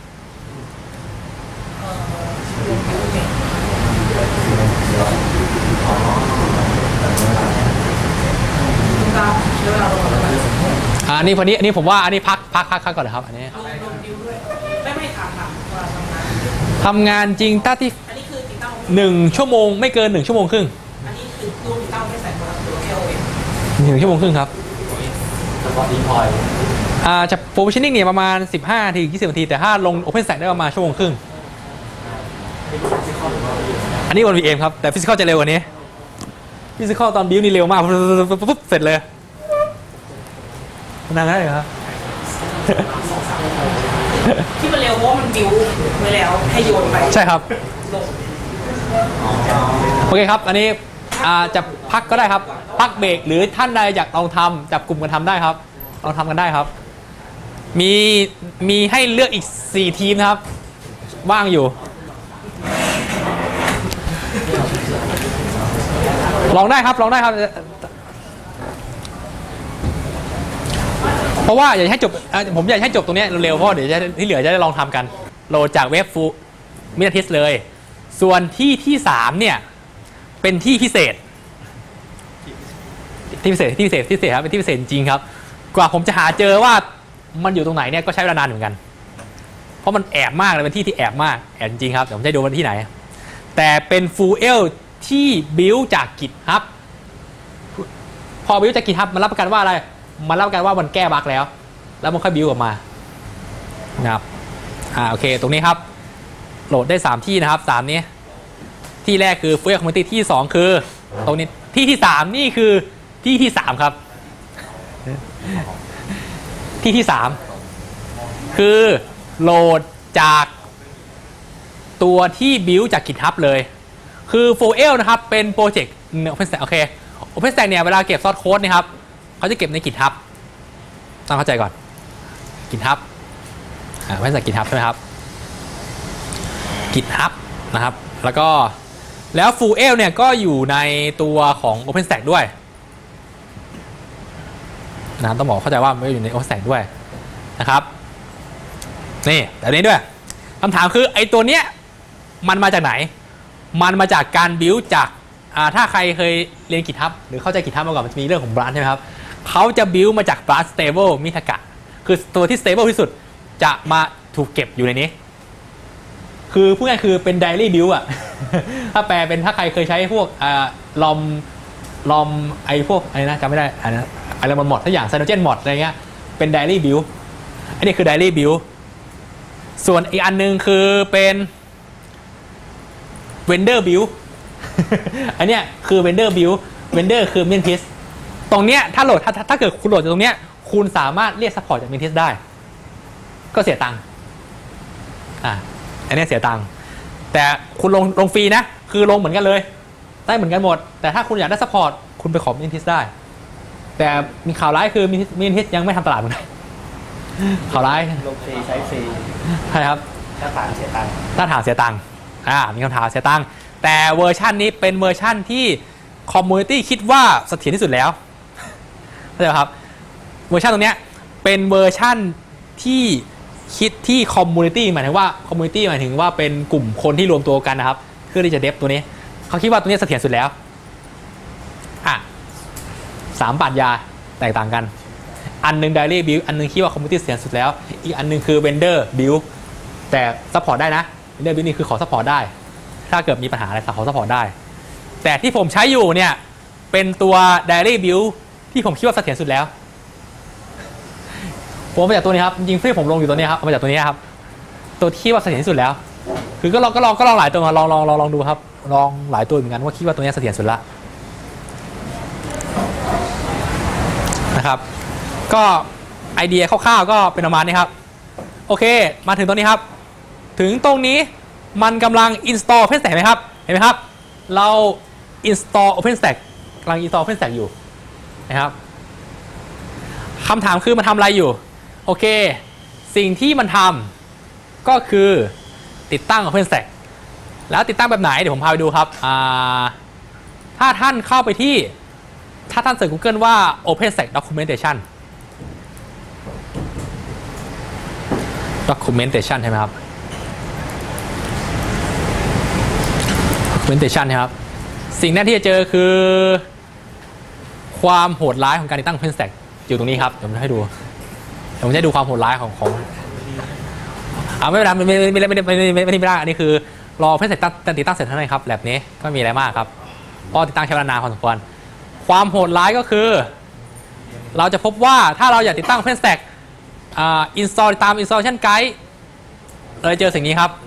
อันนี้พอนี้อันนี้ผมว่าอันนี้พักพักพักพักก่อนนะครับอันนี้ไม่ไม่ถามถามว่าทำงานทำงานจริงถ้าที่อันนี้คือติดตั้งหนึ่งชั่วโมงไม่เกินหนึ่งชั่วโมงครึ่งอันนี้คือตัวติดตั้งไม่ใส่ตัวตัวแค่โอเอสหนึ่งชั่วโมงครึ่งครับเฉพาะ deploy อ่าจะ positioning เนี่ยประมาณสิบห้าถึงยี่สิบนาทีแต่ถ้าลง OpenStack ได้ประมาณชั่วโมงครึ่งอันนี้บน วี เอ็ม ครับแต่ Physical จะเร็วกว่านี้ Physical ตอน build นี่เร็วมากปุ๊บเสร็จเลยนานได้เลยครับที่มันเร็วเพราะมันบิวไว้แล้วให้โยนไปใช่ครับโอเคครับอันนี้จะพักก็ได้ครับพักเบรกหรือท่านใดอยากลองทำจับกลุ่มกันทำได้ครับลองทำกันได้ครับมีมีให้เลือกอีกสี่ทีมนะครับว่างอยู่ลองได้ครับลองได้ครับเพราะว่าอยากให้จบผมอยากให้จบตรงนี้เร็วๆเพราะเดี๋ยวที่เหลือจะได้ลองทำกันโหลดจากเว็บฟูมินาทิสเลยส่วนที่ที่สามเนี่ยเป็นที่พิเศษที่พิเศษที่พิเศษที่พิเศษครับเป็นที่พิเศษจริงครับกว่าผมจะหาเจอว่ามันอยู่ตรงไหนเนี่ยก็ใช้เวลานานเหมือนกันเพราะมันแอบมากเลยเป็นที่ที่แอบมากแอบจริงครับเดี๋ยวผมจะดูมันที่ไหนแต่เป็น Full เอล ที่บิลจาก GitHub พอบิลจาก GitHub มันรับประกันว่าอะไรมันรับประกันว่ามันแก้บั๊กแล้วแล้วมันค่อยบิลออกมานะครับอ่าโอเคตรงนี้ครับโหลดได้สามที่นะครับสามนี้ที่แรกคือ Full เอล Community ที่สองคือตรงนี้ที่ที่สามนี่คือที่ที่สามครับที่ที่สามคือโหลดจากตัวที่บิลจาก GitHub เลยคือ Full เอล นะครับเป็นโปรเจกต์ OpenStack โอเค OpenStack เนี่ยเวลาเก็บซอสโค้ดนะครับเขาจะเก็บใน GitHub ต้องเข้าใจก่อน GitHub อ่า OpenStack GitHub ใช่ไหมครับ GitHub นะครับแล้วก็แล้ว Full เอล เนี่ยก็อยู่ในตัวของ OpenStack ด้วยนะต้องบอกเข้าใจว่ามันอยู่ใน OpenStack ด้วยนะครับนี่แบบนี้ด้วยคำถามคือไอ้ตัวเนี้ยมันมาจากไหนมันมาจากการบิลจากถ้าใครเคยเรียน GitHub หรือเข้าใจ GitHub มาก่อนมันจะมีเรื่องของ branch ใช่ไหมครับเขาจะบิลมาจาก branch stable มิทากะคือตัวที่ stable ที่สุดจะมาถูกเก็บอยู่ในนี้คือพูดง่ายคือเป็น daily build อ่ะ ถ้าแปลเป็นถ้าใครเคยใช้พวกลอมลอมไอพวกอะไรนะจำไม่ได้อันนั้นอะไรมันหมดทุกอย่าง Cyanogen หมดอะไรเงี้ยเป็น daily build อันนี้คือ daily build ส่วนอีกอันนึงคือเป็น vendor build อันเนี้ยคือ vendor build vendor คือ Mintis ตรงเนี้ยถ้าโหลดถ้าถ้าเกิดคุณโหลดจากตรงเนี้ยคุณสามารถเรียก support จาก Mintis ได้ก็เสียตังค์อ่ะอันนี้เสียตังค์แต่คุณลงลงฟรีนะคือลงเหมือนกันเลยได้เหมือนกันหมดแต่ถ้าคุณอยากได้ support คุณไปขอ Mintis ได้แต่มีข่าวร้ายคือ Mintis ยังไม่ทำตลาดเหมือนกันข่าวร้ายลงฟรีใช้ฟรีใช่ครับถ้าถามเสียตังค์ถ้าถามเสียตังค์อ่ามีคำถามเสียตังค์แต่เวอร์ชันนี้เป็นเวอร์ชันที่คอมมูนิตี้คิดว่าเสถียรที่สุดแล้วเข้าใจครับเวอร์ชันตรงเนี้ยเป็นเวอร์ชันที่คิดที่คอมมูนิตี้หมายถึงว่าคอมมูนิตี้หมายถึงว่าเป็นกลุ่มคนที่รวมตัวกันนะครับเพื่อที่จะเดฟตัวนี้เขาคิดว่าตัวนี้เสถียรสุดแล้วอ่ะสามปรัชญาแตกต่างกันอันนึง Daily Build อันนึงคิดว่า Community เสถียรสุดแล้วอีกอันนึงคือ Vendor Build แต่ Support ได้นะ Vendor Build นี่คือขอ Support ได้ถ้าเกิดมีปัญหาอะไรขอ Support ได้แต่ที่ผมใช้อยู่เนี่ยเป็นตัว Daily Build ที่ผมคิดว่าเสถียรสุดแล้วผมเอามาจากตัวนี้ครับจริงๆที่ผมลงอยู่ตัวนี้ครับเอามาจากตัวนี้ครับตัวที่คิดว่าเสถียรที่สุดแล้วคือก็ลองก็ลองก็ลองหลายตัวมาลองลองลองลองดูครับลองหลายตัวเหมือนกันว่าคิดว่าตัวนี้เสถียรสุดละนะครับก็ไอเดียคร่าวๆก็เป็นประมาณนี้ครับโอเคมาถึงตรงนี้ครับถึงตรงนี้มันกำลัง install OpenStack ไหมครับเห็นไหมครับเรา install OpenStack กำลัง install OpenStack อยู่นะครับคำถามคือมันทำอะไรอยู่โอเคสิ่งที่มันทำก็คือติดตั้ง OpenStack แล้วติดตั้งแบบไหนเดี๋ยวผมพาไปดูครับถ้าท่านเข้าไปที่ถ้าท่านเสิร์ช Google ว่า OpenStack Documentation Documentation ใช่ไหมครับ Documentation นะครับสิ่งแรกที่จะเจอคือความโหดร้ายของการติดตั้ง OpenStack อยู่ตรงนี้ครับเดี๋ยวผมจะให้ดูผมจะให้ดูความโหดร้ายของของอ่าไม่เป็นไรไม่ไม่ไม่ไม่ไม่ไม่ไม่ไม่ไม่ได้อันนี้คือรอ OpenStack ตั้งติดตั้งเสร็จเท่านั้นครับแลบนี้ก็มีอะไรมากครับเพราะติดตั้งใช้เวลานานพอสมควรความโหดร้ายก็คือเราจะพบว่าถ้าเราอยากติดตั้ง OpenStack อ่า install ตาม installation guide เลยเจอสิ่งนี้ครับ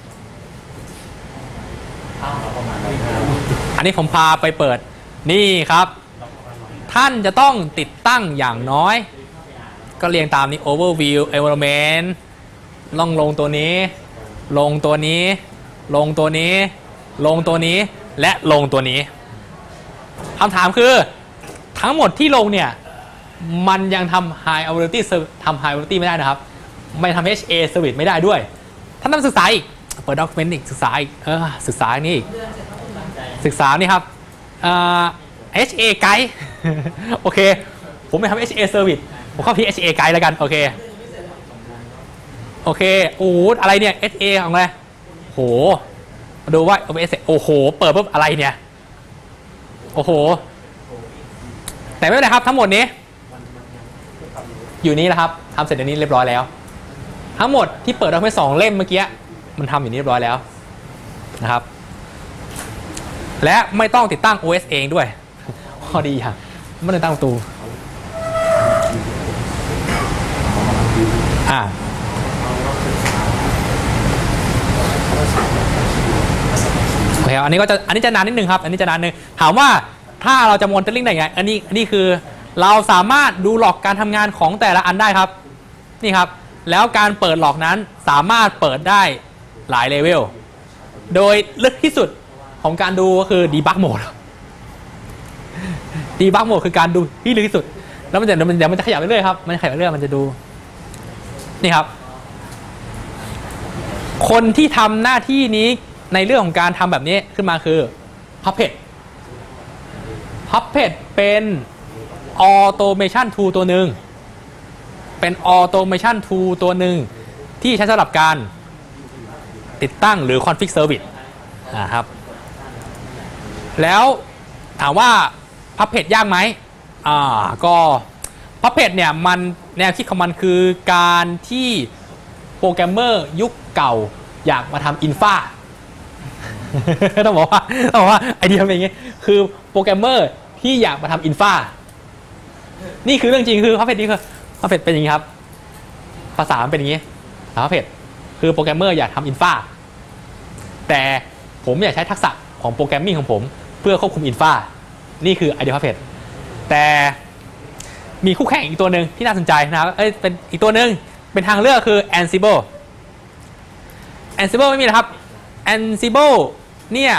อันนี้ผมพาไปเปิดนี่ครับท่านจะต้องติดตั้งอย่างน้อยก็เรียงตามนี้ overview environment ลองลงตัวนี้ลงตัวนี้ลงตัวนี้ลงตัวนี้และลงตัวนี้คำถามคือทั้งหมดที่ลงเนี่ยมันยังทำ high availability ทำ high availability ไม่ได้นะครับไม่ทำ เอช เอ service ไม่ได้ด้วยท่านต้องศึกษาอีกเปิด document อีกศึกษาอีกเออศึกษาอันนี้อีกศึกษานี่ครับเอ่อ เอช เอ guide โอเคผมไม่ทำ เอช เอ service ผมเข้าที่ เอช เอ guide แล้วกันโอเคโอเคโอ้อะไรเนี่ย เอช เอ ของอะไรโหมาดูว่า โอ เอส โอ้โหเปิดปุ๊บอะไรเนี่ยโอ้โหแต่ไม่เป็นไรครับทั้งหมดนี้อยู่นี่แหละครับทำเสร็จในนี้เรียบร้อยแล้วทั้งหมดที่เปิดเอาไปสองเล่มเมื่อกี้มันทำอยู่นี่เรียบร้อยแล้วนะครับและไม่ต้องติดตั้ง โอ เอส เองด้วยข้อดีค่ะไม่ต้องตั้งประตูอ่าโอเคอันนี้ก็จะอันนี้จะนานนิดนึงครับอันนี้จะนานนึงถามว่าถ้าเราจะมอนเตอร์ลิงได้ไงอันนี้อันนี้คือเราสามารถดูหลอกการทำงานของแต่ละอันได้ครับนี่ครับแล้วการเปิดหลอกนั้นสามารถเปิดได้หลายเลเวลโดยลึกที่สุดของการดูก็คือ debug mode debug mode คือการดูที่ลึกที่สุดแล้วมันจะมันเดี๋ยวมันจะขยับไปเรื่อยครับมันขยับไปเรื่อยมันจะดูนี่ครับคนที่ทำหน้าที่นี้ในเรื่องของการทำแบบนี้ขึ้นมาคือ Puppet Puppet เป็น automation tool ตัวหนึ่งเป็น automation tool ตัวหนึ่งที่ใช้สำหรับการติดตั้งหรือ config service นะครับแล้วถามว่า Puppet ยากไหมอ่าก็ Puppet เนี่ยมันแนวคิดของมันคือการที่โปรแกรมเมอร์ยุคเก่าอยากมาทำอินฟาต้องบอกว่าต้องบอกว่าไอเดียเป็นอย่างนี้คือโปรแกรมเมอร์ที่อยากมาทำอินฟานี่คือเรื่องจริงคือ Puppet นี่คือ Puppet เป็นอย่างนี้ครับภาษามันเป็นอย่างนี้ Puppet คือโปรแกรมเมอร์อยากทำอินฟาแต่ผมอยากใช้ทักษะของโปรแกรมมิ่งของผมเพื่อควบคุมอินฟานี่คือไอเดีย Puppet แต่มีคู่แข่งอีกตัวหนึ่งที่น่าสนใจนะครับเอ้ยเป็นอีกตัวหนึ่งเป็นทางเลือกคือ Ansible Ansible ไม่มีนะครับ Ansible เนี่ย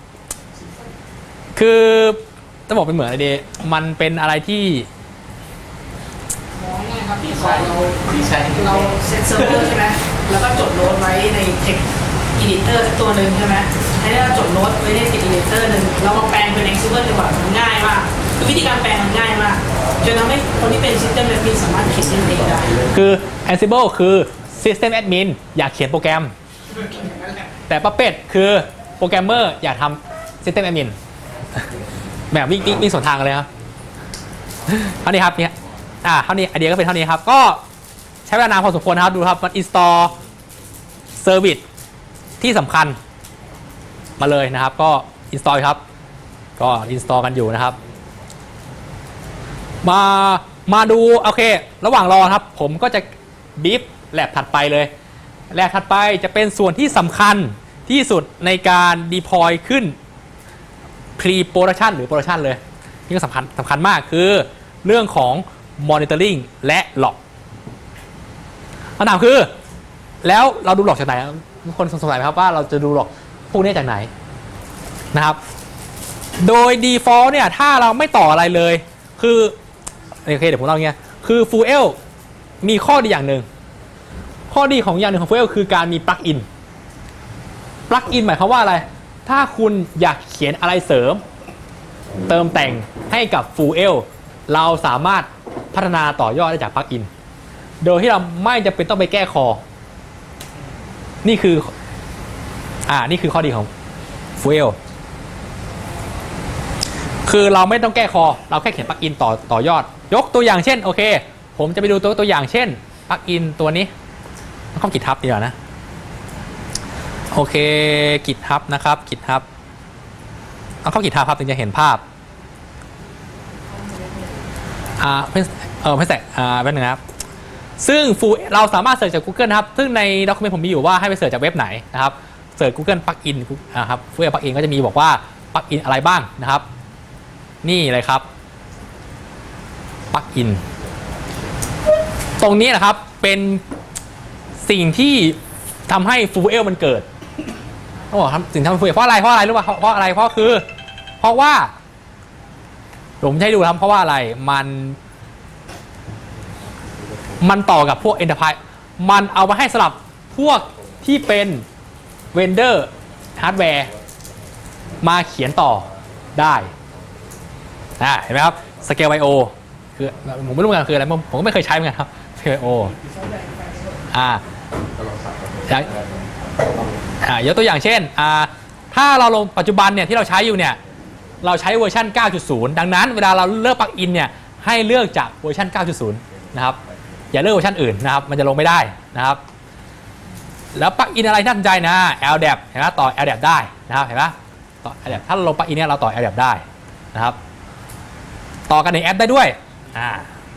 คือจะบอกเป็นเหมือนอะไรดีมันเป็นอะไรที่มองง่ายครับที่เราเราเซตเซิร์ฟเวอร์ใช่ไหมแล้วก็จดโน้ตไว้ใน text editor ตัวหนึ่งใช่ไหมให้ให้ได้จดโน้ตไว้ในติดอินเดเตอร์หนึ่งเรามาแปลงเป็น Ansible ดีกว่ามันง่ายมากคือวิธีการแปลงมันง่ายมากจนทำให้คนที่เป็น System Admin สามารถเขียนเองได้คือ Ansible คือ System Admin อยากเขียนโปรแกรมแต่ป้าเป็ดคือโปรแกรมเมอร์อยากทำ System Admin แบบวิ่งวิ่งสวนทางกันเลยครับเท่านี้ครับเนี่ยอ่าเท่านี้ไอเดียก็เป็นเท่านี้ครับก็ใช้เวลานานพอสมควรนะครับดูครับมัน install service ที่สำคัญมาเลยนะครับก็ install ครับก็ install กันอยู่นะครับมามาดูโอเคระหว่างรอครับผมก็จะบีฟแลบถัดไปเลยแลบถัดไปจะเป็นส่วนที่สำคัญที่สุดในการ deploy ขึ้น pre production หรือ production เลยนี่ก็สำคัญสำคัญมากคือเรื่องของ monitoring และ log คำถามคือแล้วเราดู log จากไหนทุกคนสงสัยไหมครับว่าเราจะดู log พวกนี้จากไหนนะครับโดย default เนี่ยถ้าเราไม่ต่ออะไรเลยคือโอเคเดี๋ยวผมเล่าเงี้ยคือ Fuel มีข้อดีอย่างหนึ่งข้อดีของอย่างหนึ่งของ Fuel คือการมี plugin plugin หมายความว่าอะไรถ้าคุณอยากเขียนอะไรเสริมเติมแต่งให้กับ Fuel เราสามารถพัฒนาต่อยอดได้จาก plugin โดยที่เราไม่จำเป็นต้องไปแก้คอนี่คืออ่านี่คือข้อดีของ Fuel คือเราไม่ต้องแก้คอเราแค่เขียนปลั๊กอินต่อต่อยอดยกตัวอย่างเช่นโอเคผมจะไปดูตัวตัวอย่างเช่นปลั๊กอินตัวนี้เข้า GitHub ดีกว่านะโอเค GitHub นะครับ GitHub เอาเข้า GitHub ครับถึงจะเห็นภาพอ่าเออไม่ใช่อ่าแป๊บนึงนะครับซึ่งเราสามารถเสิร์ชจาก Google นะครับซึ่งในด็อกิเมนต์ผมมีอยู่ว่าให้ไปเสิร์ชจากเว็บไหนนะครับเสิร์ช Google ปลั๊กอินนะครับเพื่อปลั๊กอินก็จะมีบอกว่าปลั๊กอินอะไรบ้างนะครับนี่เลยครับปลั๊กอินตรงนี้นะครับเป็นสิ่งที่ทำให้ Fuel มันเกิดต้องบอกครับสิ่งที่ทำให้ Fuel เพราะอะไรเพราะอะไรรู้ป่ะเพราะอะไรเพราะคือเพราะว่าผมจะให้ดูครับเพราะว่าอะไรมันมันต่อกับพวก Enterprise มันเอามาให้สลับพวกที่เป็น Vendor Hardware มาเขียนต่อได้อ่าเห็นไหมครับ Scale ไอ โอ คือผมไม่รู้เหมือนกันคืออะไรผมก็ไม่เคยใช้เหมือนกันครับ Scale ไอ โอ อ่าอ่ายกตัวอย่างเช่นอ่าถ้าเราลงปัจจุบันเนี่ยที่เราใช้อยู่เนี่ยเราใช้เวอร์ชัน เก้าจุดศูนย์ ดังนั้นเวลาเราเลือกปลั๊กอินเนี่ยให้เลือกจากเวอร์ชัน เก้าจุดศูนย์ นะครับอย่าเลือกเวอร์ชันอื่นนะครับมันจะลงไม่ได้นะครับแล้วปลั๊กอินอะไรน่าสนใจนะ แอล ดี เอ พี เห็นไหมต่อ แอล ดี เอ พี ได้นะครับเห็นไหมต่อ แอล ดี เอ พี ถ้าเราลงปลั๊กอินเนี่ยเราต่อ แอล ดี เอ พี ได้นะครับต่อกันในแอปได้ด้วยอ่า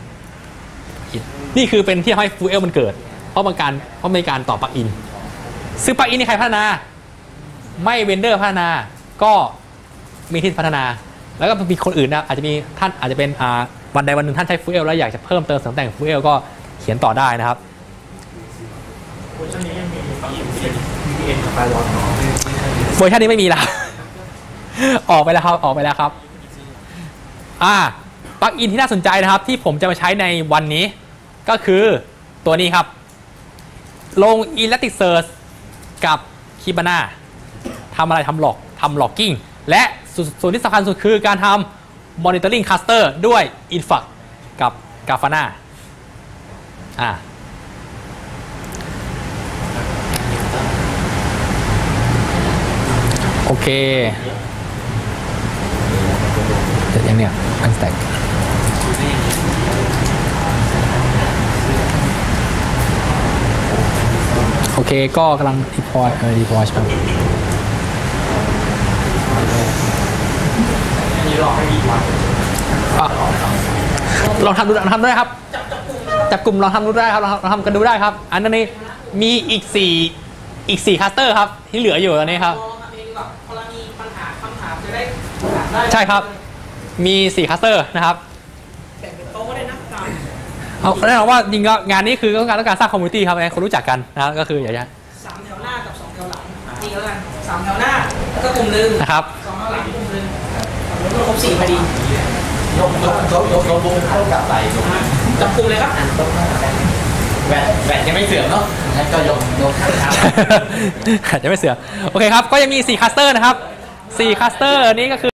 นี่คือเป็นที่ทำให้ Fuel มันเกิดเพราะมันการเพราะมีการต่อปลั๊กอินซึ่งปลั๊กอินนี่ใครพัฒนาไม่เวนเดอร์พัฒนาก็มีที่พัฒนาแล้วก็มีคนอื่นนะอาจจะมีท่านอาจจะเป็นอ่าวันใดวันหนึ่งท่านใช้ Fuel แล้วอยากจะเพิ่มเติมเสริมแต่ง Fuel ก็เขียนต่อได้นะครับเวอร์ชันนี้ยังมีปลั๊กอินที่เป็น วี พี เอ็น กับ Firewall เวอร์ชันนี้ไม่มีแล้วออกไปแล้วครับออกไปแล้วครับอ่าปลั๊กอินที่น่าสนใจนะครับที่ผมจะมาใช้ในวันนี้ก็คือตัวนี้ครับลง Elasticsearch กับ Kibana ทำอะไรทำ log ทำ logging และส่วนที่สำคัญสุดคือการทำ monitoring cluster ด้วย Influx กับ Grafana อ่าโอเคเสร็จยังเนี่ย OpenStackโอเคก็กำลัง deploy เออ deploy ใช่ไหมลองทำดูลองทำด้วยครับจับกลุ่มลองทำดูได้ครับลองทำกันดูได้ครับอันนี้มีอีกสี่อีกสี่คัสเตอร์ครับที่เหลืออยู่ตอนนี้ครับใช่ครับมีสี่คัสเตอร์นะครับเอาแน่นอนว่าจริงๆงานนี้คือต้องการต้องการสร้างคอมมูนิตี้ครับให้คนรู้จักกันนะครับก็คืออย่างนี้สามแถวหน้ากับสองแถวหลังนี่แล้วกันสามแถวหน้าก็กลุ่มหนึ่งนะครับสองแถวหลังกลุ่มหนึ่งครบสี่พอดียกยกยกยกยกยกเข้ากับไปจับกลุ่มเลยครับแบตแบตยังไม่เสื่อมเนาะงั้นก็ยกยกครับอาจจะไม่เสื่อมโอเคครับก็ยังมีสี่คลัสเตอร์นะครับสี่คลัสเตอร์นี้ก็คือ